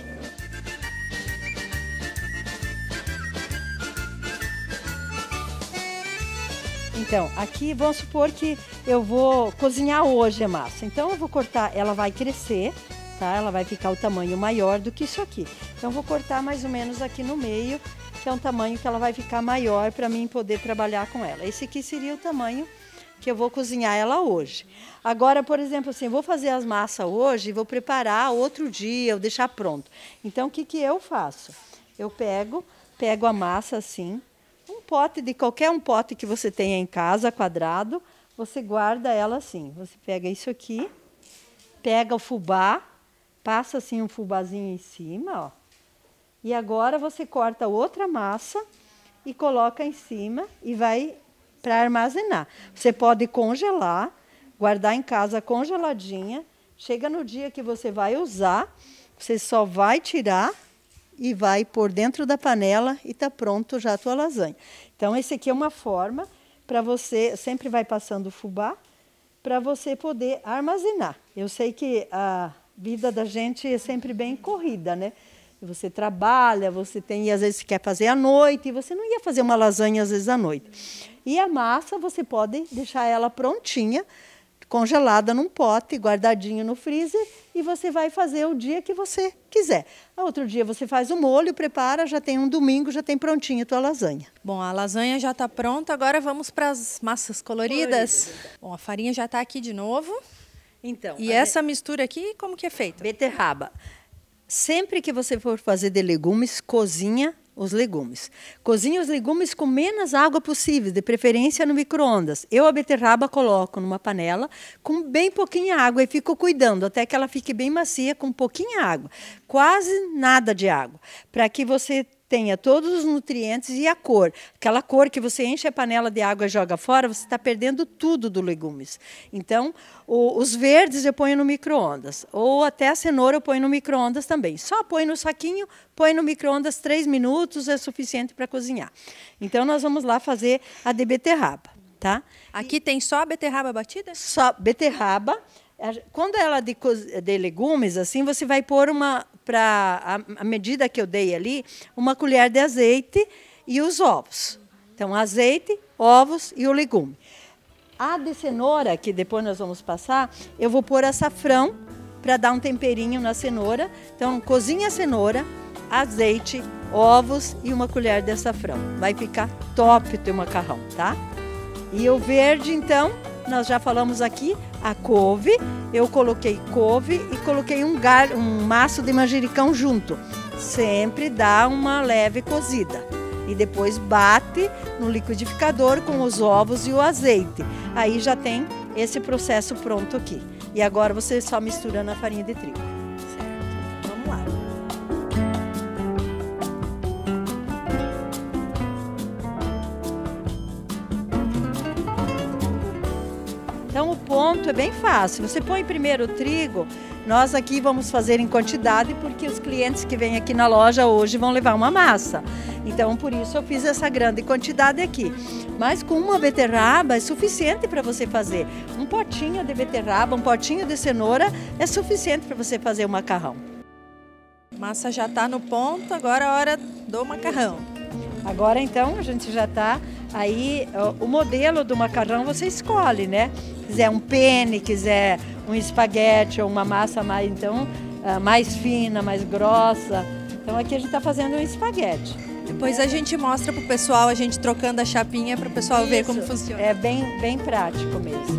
Então, aqui vamos supor que eu vou cozinhar hoje a massa. Então, eu vou cortar, ela vai crescer, tá? Ela vai ficar o tamanho maior do que isso aqui. Então, eu vou cortar mais ou menos aqui no meio, que é um tamanho que ela vai ficar maior para mim poder trabalhar com ela. Esse aqui seria o tamanho que eu vou cozinhar ela hoje. Agora, por exemplo, assim, vou fazer as massas hoje e vou preparar outro dia, eu deixar pronto. Então, o que que eu faço? Eu pego, pego a massa assim, um pote de qualquer um pote que você tenha em casa, quadrado, você guarda ela assim. Você pega isso aqui, pega o fubá, passa assim um fubazinho em cima, ó. E agora você corta outra massa e coloca em cima e vai para armazenar. Você pode congelar, guardar em casa congeladinha. Chega no dia que você vai usar, você só vai tirar e vai pôr dentro da panela e está pronto já a tua lasanha. Então, esse aqui é uma forma para você, sempre vai passando o fubá, para você poder armazenar. Eu sei que a vida da gente é sempre bem corrida, né? Você trabalha, você tem, e às vezes quer fazer à noite, e você não ia fazer uma lasanha às vezes à noite. E a massa, você pode deixar ela prontinha, congelada num pote, guardadinho no freezer, e você vai fazer o dia que você quiser. Outro dia você faz o molho, prepara, já tem um domingo, já tem prontinha a tua lasanha. Bom, a lasanha já está pronta, agora vamos para as massas coloridas. Coloridas. Bom, a farinha já está aqui de novo. Então. E essa mistura aqui, como que é feita? Beterraba. Sempre que você for fazer de legumes, cozinha os legumes. Cozinhe os legumes com menos água possível, de preferência no micro-ondas. Eu a beterraba coloco numa panela com bem pouquinha água e fico cuidando até que ela fique bem macia com pouquinha água. Quase nada de água, para que você tenha todos os nutrientes e a cor. Aquela cor que você enche a panela de água e joga fora, você está perdendo tudo dos legumes. Então, o, os verdes eu ponho no micro-ondas. Ou até a cenoura eu ponho no micro-ondas também. Só põe no saquinho, põe no micro-ondas três minutos, é suficiente para cozinhar. Então, nós vamos lá fazer a de beterraba, tá? Aqui tem só a beterraba batida? Só beterraba. Quando ela é de, de legumes, assim, você vai pôr uma, para a, a medida que eu dei ali, uma colher de azeite e os ovos. Então, azeite, ovos e o legume. A de cenoura, que depois nós vamos passar, eu vou pôr açafrão para dar um temperinho na cenoura. Então, cozinha a cenoura, azeite, ovos e uma colher de açafrão. Vai ficar top o teu macarrão, tá? E o verde, então, nós já falamos aqui, a couve, eu coloquei couve e coloquei um, galho, um maço de manjericão junto. Sempre dá uma leve cozida. E depois bate no liquidificador com os ovos e o azeite. Aí já tem esse processo pronto aqui. E agora você só mistura na farinha de trigo. Certo? Vamos lá. Então, o ponto é bem fácil. Você põe primeiro o trigo. Nós aqui vamos fazer em quantidade, porque os clientes que vêm aqui na loja hoje vão levar uma massa. Então, por isso eu fiz essa grande quantidade aqui. Mas com uma beterraba é suficiente para você fazer. Um potinho de beterraba, um potinho de cenoura é suficiente para você fazer o macarrão. A massa já está no ponto, agora é a hora do macarrão. Agora, então, a gente já está aí, o modelo do macarrão você escolhe, né? Quiser um penne, quiser um espaguete ou uma massa mais, então, mais fina, mais grossa. Então, aqui a gente está fazendo um espaguete. Depois a gente mostra para o pessoal, a gente trocando a chapinha para o pessoal Isso, ver como funciona. É bem, bem prático mesmo.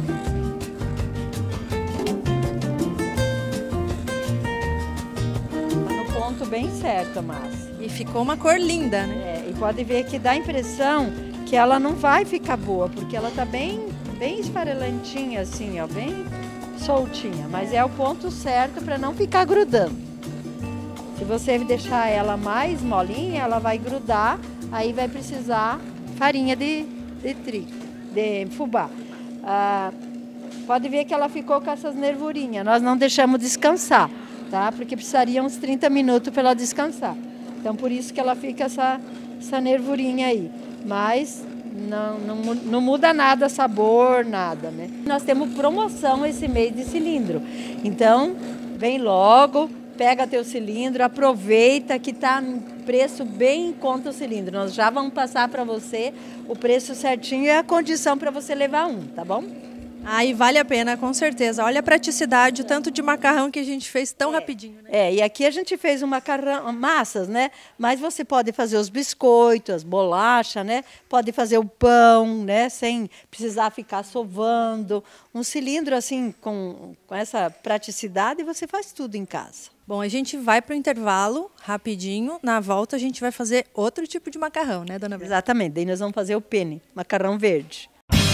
No ponto bem certo a massa. E ficou uma cor linda, né? É, e pode ver que dá a impressão que ela não vai ficar boa, porque ela tá bem, bem esfarelantinha assim, ó, bem soltinha. Mas é o ponto certo para não ficar grudando. Se você deixar ela mais molinha, ela vai grudar, aí vai precisar farinha de, de trigo, de fubá. Ah, pode ver que ela ficou com essas nervurinhas. Nós não deixamos descansar, tá? Porque precisaria uns trinta minutos para ela descansar. Então, por isso que ela fica essa, essa nervurinha aí. Mas não, não, não muda nada, sabor, nada, né? Nós temos promoção esse mês de cilindro. Então, vem logo, pega teu cilindro, aproveita que está no preço bem em conta o cilindro. Nós já vamos passar para você o preço certinho e a condição para você levar um, tá bom? Aí vale a pena, com certeza. Olha a praticidade, o tanto de macarrão que a gente fez tão é, rapidinho, né? É, e aqui a gente fez um macarrão, massas, né? Mas você pode fazer os biscoitos, as bolachas, né? Pode fazer o pão, né? Sem precisar ficar sovando. Um cilindro assim, com, com essa praticidade, você faz tudo em casa. Bom, a gente vai para o intervalo rapidinho. Na volta a gente vai fazer outro tipo de macarrão, né, dona Bela? Exatamente, daí nós vamos fazer o penne, macarrão verde.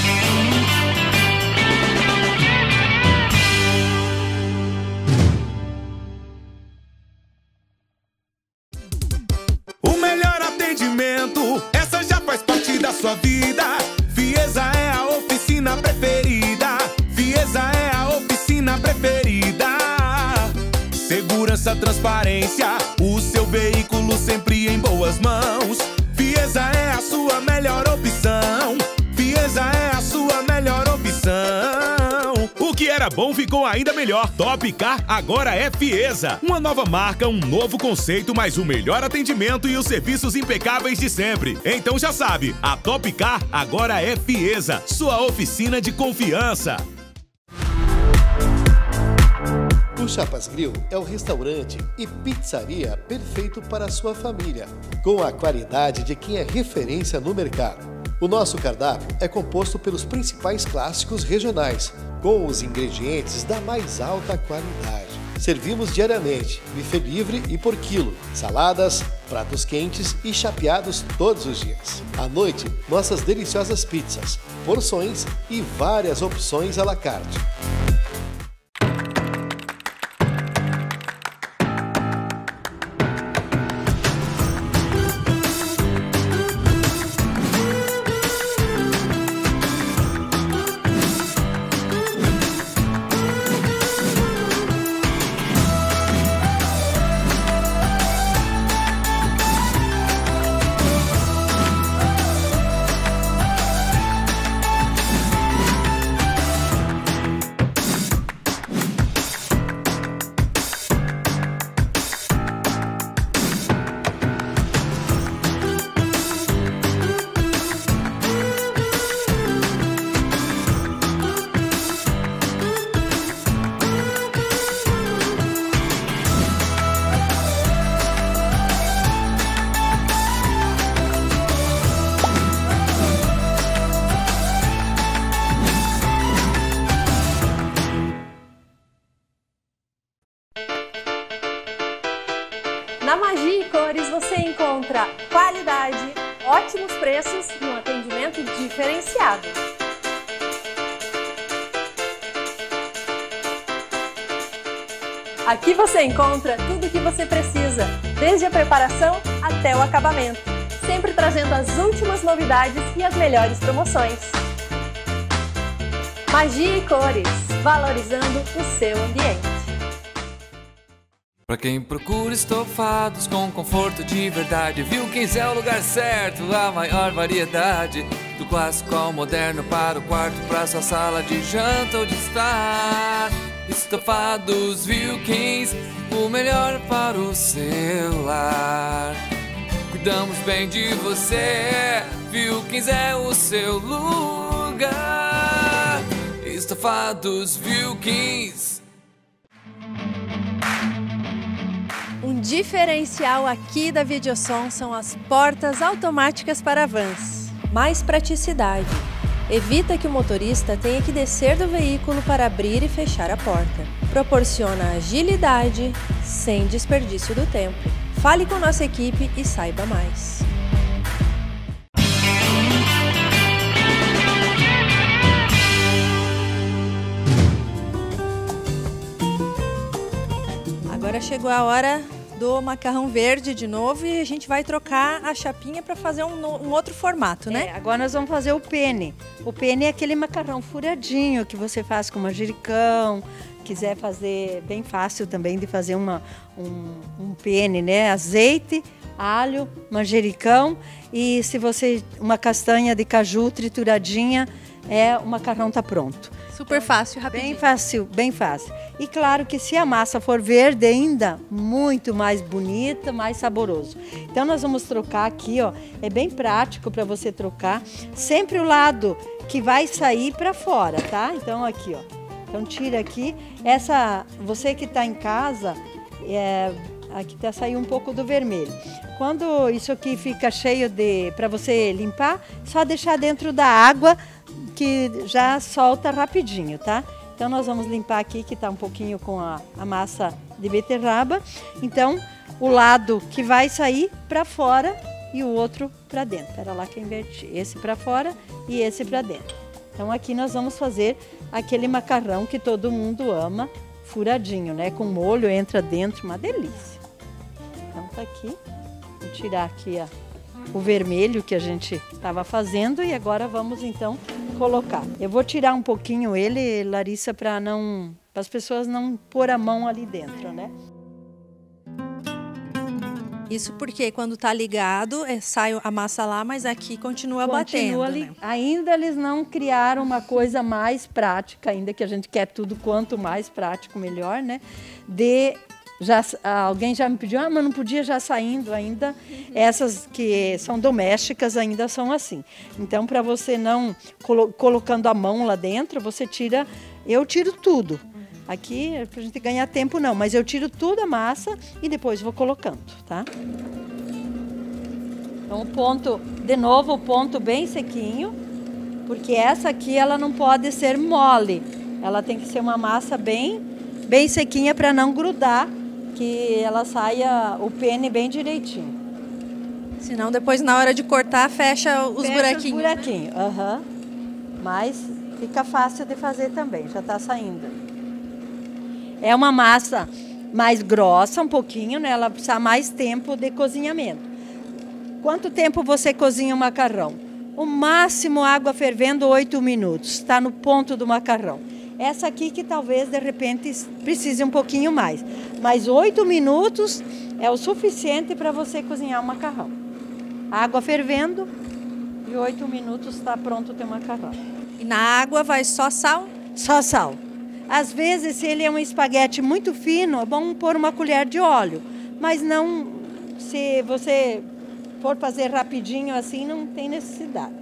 O melhor atendimento, essa já faz parte da sua vida. Fiesa é a oficina preferida. Fiesa é a oficina preferida. Segurança, transparência, o seu veículo sempre em boas mãos. Fiesa é a sua melhor opção. Fiesa é a sua melhor opção. O que era bom ficou ainda melhor. Top Car agora é Fiesa. Uma nova marca, um novo conceito, mas o melhor atendimento e os serviços impecáveis de sempre. Então já sabe, a Top Car agora é Fiesa, sua oficina de confiança. O Chapas Grill é o restaurante e pizzaria perfeito para a sua família, com a qualidade de quem é referência no mercado. O nosso cardápio é composto pelos principais clássicos regionais, com os ingredientes da mais alta qualidade. Servimos diariamente, buffet livre e por quilo, saladas, pratos quentes e chapeados todos os dias. À noite, nossas deliciosas pizzas, porções e várias opções à la carte. Na Magia e Cores você encontra qualidade, ótimos preços e um atendimento diferenciado. Aqui você encontra tudo o que você precisa, desde a preparação até o acabamento, sempre trazendo as últimas novidades e as melhores promoções. Magia e Cores, valorizando o seu ambiente. Pra quem procura estofados com conforto de verdade, Wilkins é o lugar certo, a maior variedade. Do clássico ao moderno, para o quarto, pra sua sala de janta ou de estar. Estofados Wilkins, o melhor para o seu lar. Cuidamos bem de você, Wilkins é o seu lugar. Estofados Wilkins. Um diferencial aqui da Videosom são as portas automáticas para vans. Mais praticidade. Evita que o motorista tenha que descer do veículo para abrir e fechar a porta. Proporciona agilidade sem desperdício do tempo. Fale com nossa equipe e saiba mais. Agora chegou a hora do macarrão verde de novo e a gente vai trocar a chapinha para fazer um, um outro formato, né? É, agora nós vamos fazer o penne. O penne é aquele macarrão furadinho que você faz com manjericão. Quiser fazer bem fácil também de fazer uma, um, um penne, né? Azeite, alho, manjericão e se você uma castanha de caju trituradinha, é o macarrão tá pronto. Super fácil, rapidinho. Bem fácil, bem fácil. E claro que se a massa for verde ainda, muito mais bonita, mais saboroso. Então nós vamos trocar aqui, ó. É bem prático para você trocar. Sempre o lado que vai sair para fora, tá? Então aqui, ó. Então tira aqui. Essa, você que está em casa, é, aqui tá saindo um pouco do vermelho. Quando isso aqui fica cheio de, para você limpar, só deixar dentro da água que já solta rapidinho, tá? Então nós vamos limpar aqui que tá um pouquinho com a, a massa de beterraba. Então o lado que vai sair para fora e o outro para dentro. Pera lá que eu inverti. Esse para fora e esse para dentro. Então aqui nós vamos fazer aquele macarrão que todo mundo ama, furadinho, né? Com molho, entra dentro, uma delícia. Então tá aqui. Vou tirar aqui a, o vermelho que a gente estava fazendo e agora vamos então colocar. Eu vou tirar um pouquinho ele, Larissa, para não, para as pessoas não pôr a mão ali dentro, né? Isso porque quando tá ligado, é, sai a massa lá, mas aqui continua, continua batendo. Ali. Né? Ainda eles não criaram uma coisa mais prática, ainda que a gente quer tudo quanto mais prático, melhor, né? De já, alguém já me pediu, ah, mas não podia já saindo ainda. Uhum. Essas que são domésticas ainda são assim. Então, para você não, colo colocando a mão lá dentro, você tira, eu tiro tudo. Aqui, é pra gente ganhar tempo não, mas eu tiro tudo a massa e depois vou colocando, tá? Então, o ponto, de novo, o ponto bem sequinho, porque essa aqui, ela não pode ser mole. Ela tem que ser uma massa bem... bem sequinha para não grudar, que ela saia o pene bem direitinho. Senão depois na hora de cortar fecha os fecha buraquinhos. Os buraquinhos, aham. Uhum. Mas fica fácil de fazer também, já está saindo. É uma massa mais grossa um pouquinho, né? Ela precisa mais tempo de cozinhamento. Quanto tempo você cozinha o macarrão? O máximo água fervendo oito minutos, está no ponto do macarrão. Essa aqui que talvez de repente precise um pouquinho mais, mas oito minutos é o suficiente para você cozinhar o macarrão. Água fervendo e oito minutos está pronto o teu macarrão. E na água vai só sal? Só sal. Às vezes, se ele é um espaguete muito fino, é bom pôr uma colher de óleo, mas não, se você for fazer rapidinho assim, não tem necessidade.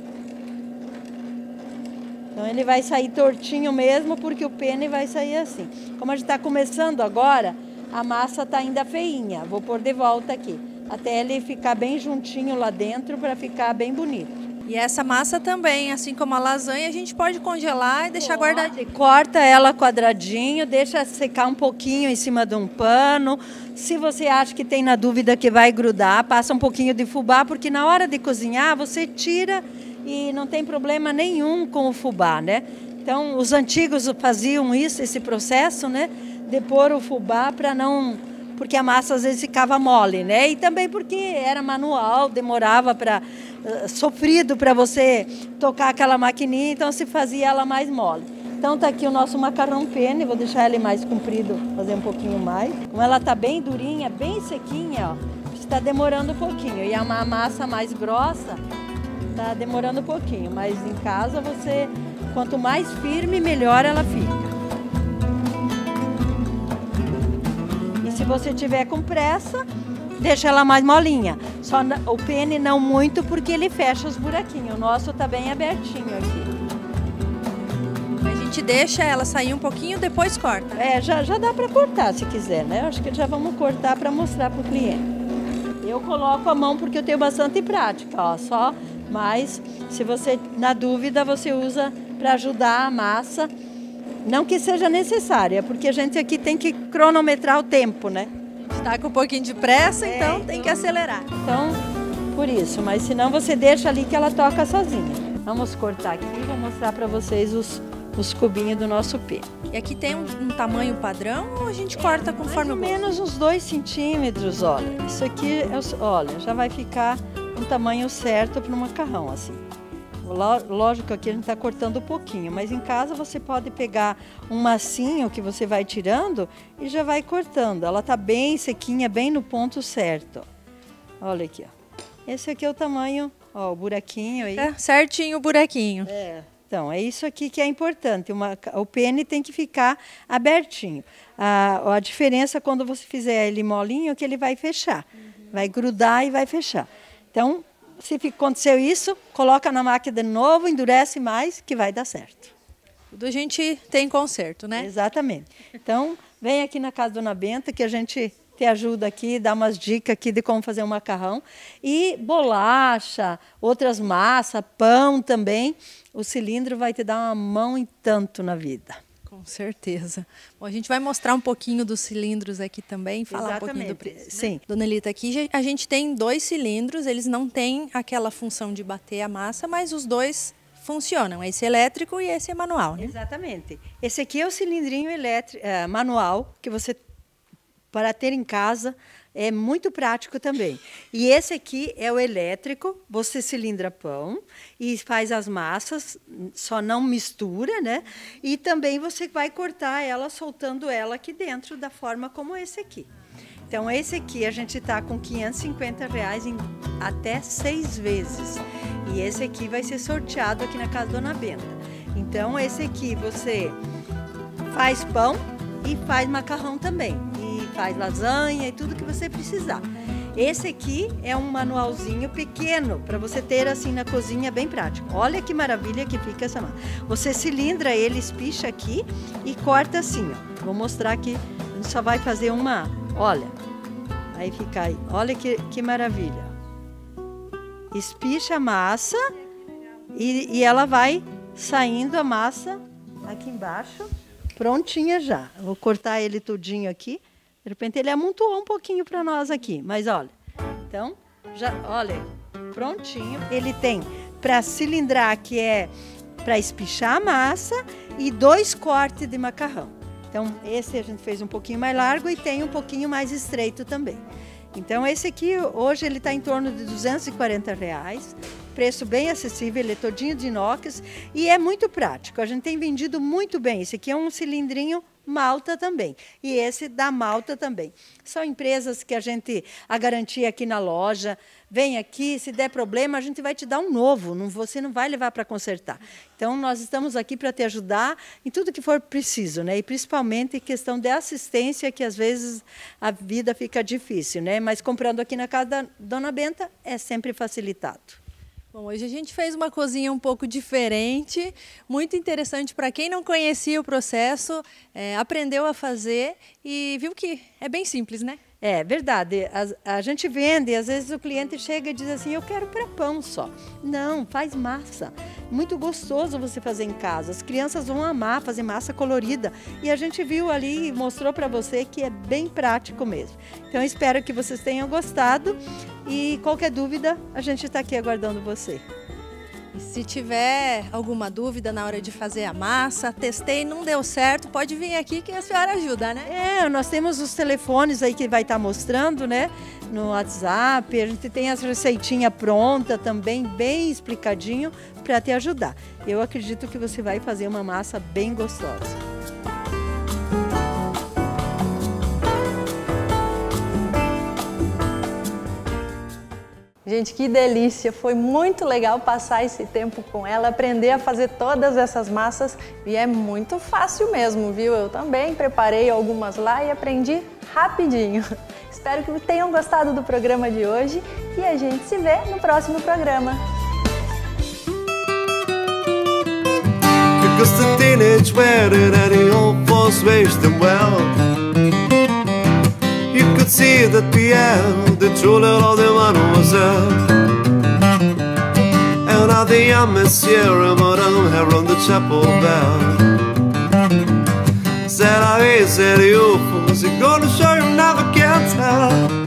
Então ele vai sair tortinho mesmo, porque o pene vai sair assim. Como a gente está começando agora, a massa está ainda feinha. Vou pôr de volta aqui, até ele ficar bem juntinho lá dentro para ficar bem bonito. E essa massa também, assim como a lasanha, a gente pode congelar e deixar guardadinha. Corta ela quadradinho, deixa secar um pouquinho em cima de um pano. Se você acha que tem na dúvida que vai grudar, passa um pouquinho de fubá, porque na hora de cozinhar você tira e não tem problema nenhum com o fubá, né? Então, os antigos faziam isso, esse processo, né? De pôr o fubá para não... porque a massa às vezes ficava mole, né? E também porque era manual, demorava para... Uh, sofrido para você tocar aquela maquininha, então se fazia ela mais mole. Então tá aqui o nosso macarrão pene, vou deixar ele mais comprido, fazer um pouquinho mais. Como ela tá bem durinha, bem sequinha, ó, está demorando um pouquinho. E a massa mais grossa tá demorando um pouquinho, mas em casa você, quanto mais firme, melhor ela fica. E se você tiver com pressa, deixa ela mais molinha. Só o pene não muito, porque ele fecha os buraquinhos. O nosso tá bem abertinho aqui. A gente deixa ela sair um pouquinho, depois corta. É, já, já dá para cortar se quiser, né? Acho que já vamos cortar para mostrar para o cliente. Eu coloco a mão porque eu tenho bastante prática, ó, só. Mas se você, na dúvida, você usa para ajudar a massa. Não que seja necessária, porque a gente aqui tem que cronometrar o tempo, né? Está com um pouquinho de pressa, é, então tem que acelerar. Então, por isso. Mas senão você deixa ali que ela toca sozinha. Vamos cortar aqui e vou mostrar para vocês os, os cubinhos do nosso pene. E aqui tem um, um tamanho padrão ou a gente corta conforme o gosto? Mais ou menos uns dois centímetros, olha. Isso aqui, é, olha, já vai ficar um tamanho certo para o macarrão, assim. Lógico, aqui a gente está cortando um pouquinho, mas em casa você pode pegar um massinho que você vai tirando e já vai cortando. Ela está bem sequinha, bem no ponto certo. Olha aqui, ó. Esse aqui é o tamanho, ó, o buraquinho aí. É, certinho o buraquinho. É. Então, é isso aqui que é importante. Uma, o pene tem que ficar abertinho. A, a diferença quando você fizer ele molinho é que ele vai fechar. Uhum. Vai grudar e vai fechar. Então, se aconteceu isso, coloca na máquina de novo, endurece mais, que vai dar certo. Tudo a gente tem conserto, né? Exatamente. Então, vem aqui na casa da Dona Benta, que a gente te ajuda aqui, dá umas dicas aqui de como fazer um macarrão. E bolacha, outras massas, pão também. O cilindro vai te dar uma mão em tanto na vida. Com certeza. Bom, a gente vai mostrar um pouquinho dos cilindros aqui também, falar Exatamente. um pouquinho do preço. Né? Sim. Dona Elita, aqui a gente tem dois cilindros, eles não têm aquela função de bater a massa, mas os dois funcionam. Esse elétrico e esse é manual, né? Exatamente. Esse aqui é o cilindrinho elétrico, é, manual, que você, para ter em casa, é muito prático também. E esse aqui é o elétrico, você cilindra pão e faz as massas, só não mistura, né? E também você vai cortar ela, soltando ela aqui dentro, da forma como esse aqui. Então, esse aqui a gente está com quinhentos e cinquenta reais em até seis vezes. E esse aqui vai ser sorteado aqui na casa da Dona Benta. Então, esse aqui você faz pão e faz macarrão também. Faz lasanha e tudo que você precisar. Esse aqui é um manualzinho pequeno para você ter assim na cozinha, bem prático. Olha que maravilha que fica essa massa. Você cilindra ele, espicha aqui e corta assim, ó. Vou mostrar aqui, a gente só vai fazer uma, olha. Aí fica aí. Olha que, que maravilha. Espicha a massa e, e ela vai saindo a massa aqui embaixo. prontinha já. Vou cortar ele tudinho aqui. De repente ele amontoou um pouquinho para nós aqui, mas olha. Então, já, olha, prontinho. Ele tem para cilindrar, que é para espichar a massa, e dois cortes de macarrão. Então, esse a gente fez um pouquinho mais largo e tem um pouquinho mais estreito também. Então, esse aqui, hoje, ele está em torno de duzentos e quarenta reais. Preço bem acessível, ele é todinho de inox e é muito prático. A gente tem vendido muito bem. Esse aqui é um cilindrinho Malta também. E esse da Malta também. São empresas que a gente, a garantia aqui na loja, vem aqui, se der problema, a gente vai te dar um novo, não, você não vai levar para consertar. Então, nós estamos aqui para te ajudar em tudo que for preciso, né? E principalmente em questão de assistência, que às vezes a vida fica difícil, né? Mas comprando aqui na casa da Dona Benta é sempre facilitado. Bom, hoje a gente fez uma cozinha um pouco diferente, muito interessante para quem não conhecia o processo, é, aprendeu a fazer e viu que é bem simples, né? É verdade, a, a gente vende, às vezes o cliente chega e diz assim, eu quero para pão só. Não, faz massa. Muito gostoso você fazer em casa, as crianças vão amar fazer massa colorida. E a gente viu ali e mostrou para você que é bem prático mesmo. Então espero que vocês tenham gostado e qualquer dúvida a gente está aqui aguardando você. E se tiver alguma dúvida na hora de fazer a massa, testei, não deu certo, pode vir aqui que a senhora ajuda, né? É, nós temos os telefones aí que vai estar mostrando, né? No WhatsApp, a gente tem as receitinhas prontas também, bem explicadinho, para te ajudar. Eu acredito que você vai fazer uma massa bem gostosa. Gente, que delícia! Foi muito legal passar esse tempo com ela, aprender a fazer todas essas massas e é muito fácil mesmo, viu? Eu também preparei algumas lá e aprendi rapidinho. Espero que tenham gostado do programa de hoje e a gente se vê no próximo programa. You could see that Pierre, the true little de mademoiselle, and now the young monsieur and madame have rung the chapel bell. Said I said you, was it gonna show you never can tell?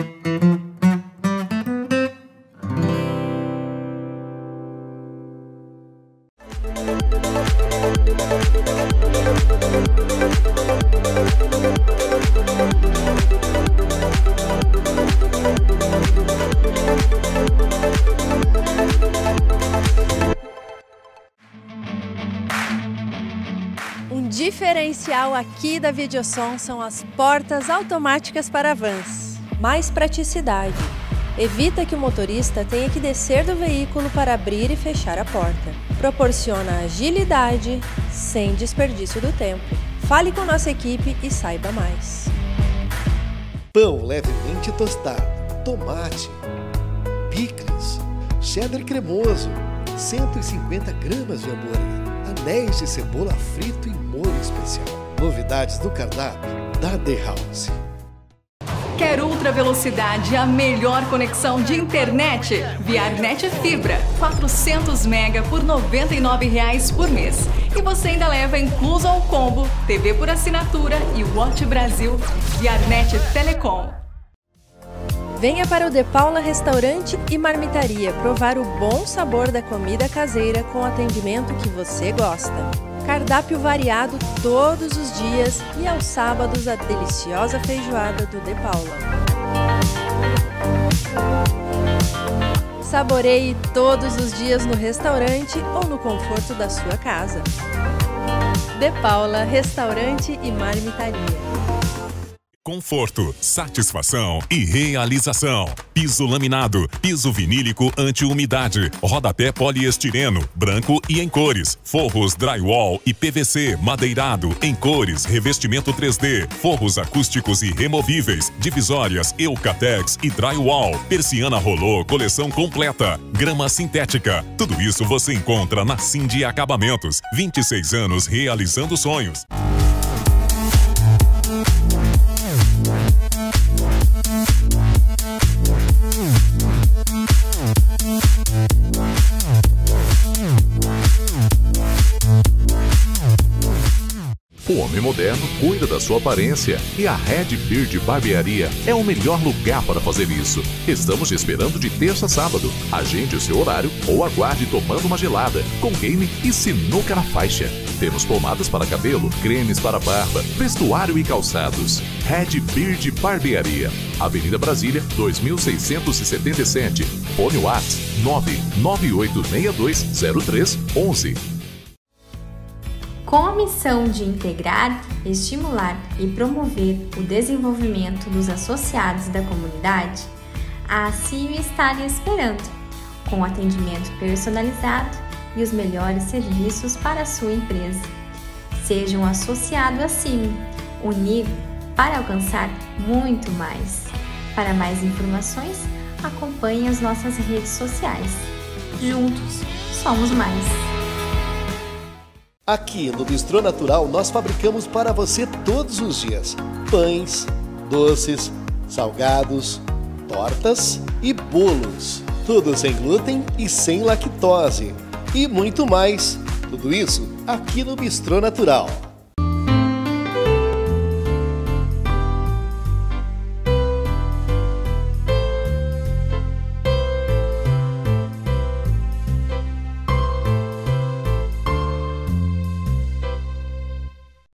Um diferencial aqui da Videosom são as portas automáticas para vans. Mais praticidade. Evita que o motorista tenha que descer do veículo para abrir e fechar a porta. Proporciona agilidade sem desperdício do tempo. Fale com nossa equipe e saiba mais. Pão levemente tostado, tomate, picles, cheddar cremoso, cento e cinquenta gramas de hambúrguer, anéis de cebola frito e molho especial. Novidades do cardápio da The House. Quer ultra velocidade, a melhor conexão de internet? ViarNet Fibra, quatrocentos mega por noventa e nove reais por mês. E você ainda leva incluso ao combo T V por assinatura e Watch Brasil ViarNet Telecom. Venha para o De Paula Restaurante e Marmitaria provar o bom sabor da comida caseira com o atendimento que você gosta. Cardápio variado todos os dias e aos sábados a deliciosa feijoada do De Paula. Saboreie todos os dias no restaurante ou no conforto da sua casa. De Paula Restaurante e Marmitaria. Conforto, satisfação e realização. Piso laminado, piso vinílico anti-umidade, rodapé poliestireno, branco e em cores, forros drywall e P V C madeirado em cores, revestimento três D, forros acústicos e removíveis, divisórias Eucatex e drywall, persiana rolô, coleção completa, grama sintética. Tudo isso você encontra na Cindy Acabamentos. vinte e seis anos realizando sonhos. Fome moderno cuida da sua aparência e a Red Beard Barbearia é o melhor lugar para fazer isso. Estamos te esperando de terça a sábado. Agende o seu horário ou aguarde tomando uma gelada, com game e sinuca na faixa. Temos pomadas para cabelo, cremes para barba, vestuário e calçados. Red Beard Barbearia, Avenida Brasília, dois mil seiscentos e setenta e sete. Fone WhatsApp nove nove oito seis dois zero três um um. Com a missão de integrar, estimular e promover o desenvolvimento dos associados da comunidade, a ACIO está lhe esperando, com atendimento personalizado e os melhores serviços para a sua empresa. Seja um associado ACIO, unido para alcançar muito mais. Para mais informações, acompanhe as nossas redes sociais. Juntos, somos mais. Aqui no Bistrô Natural nós fabricamos para você todos os dias pães, doces, salgados, tortas e bolos. Tudo sem glúten e sem lactose. E muito mais. Tudo isso aqui no Bistrô Natural.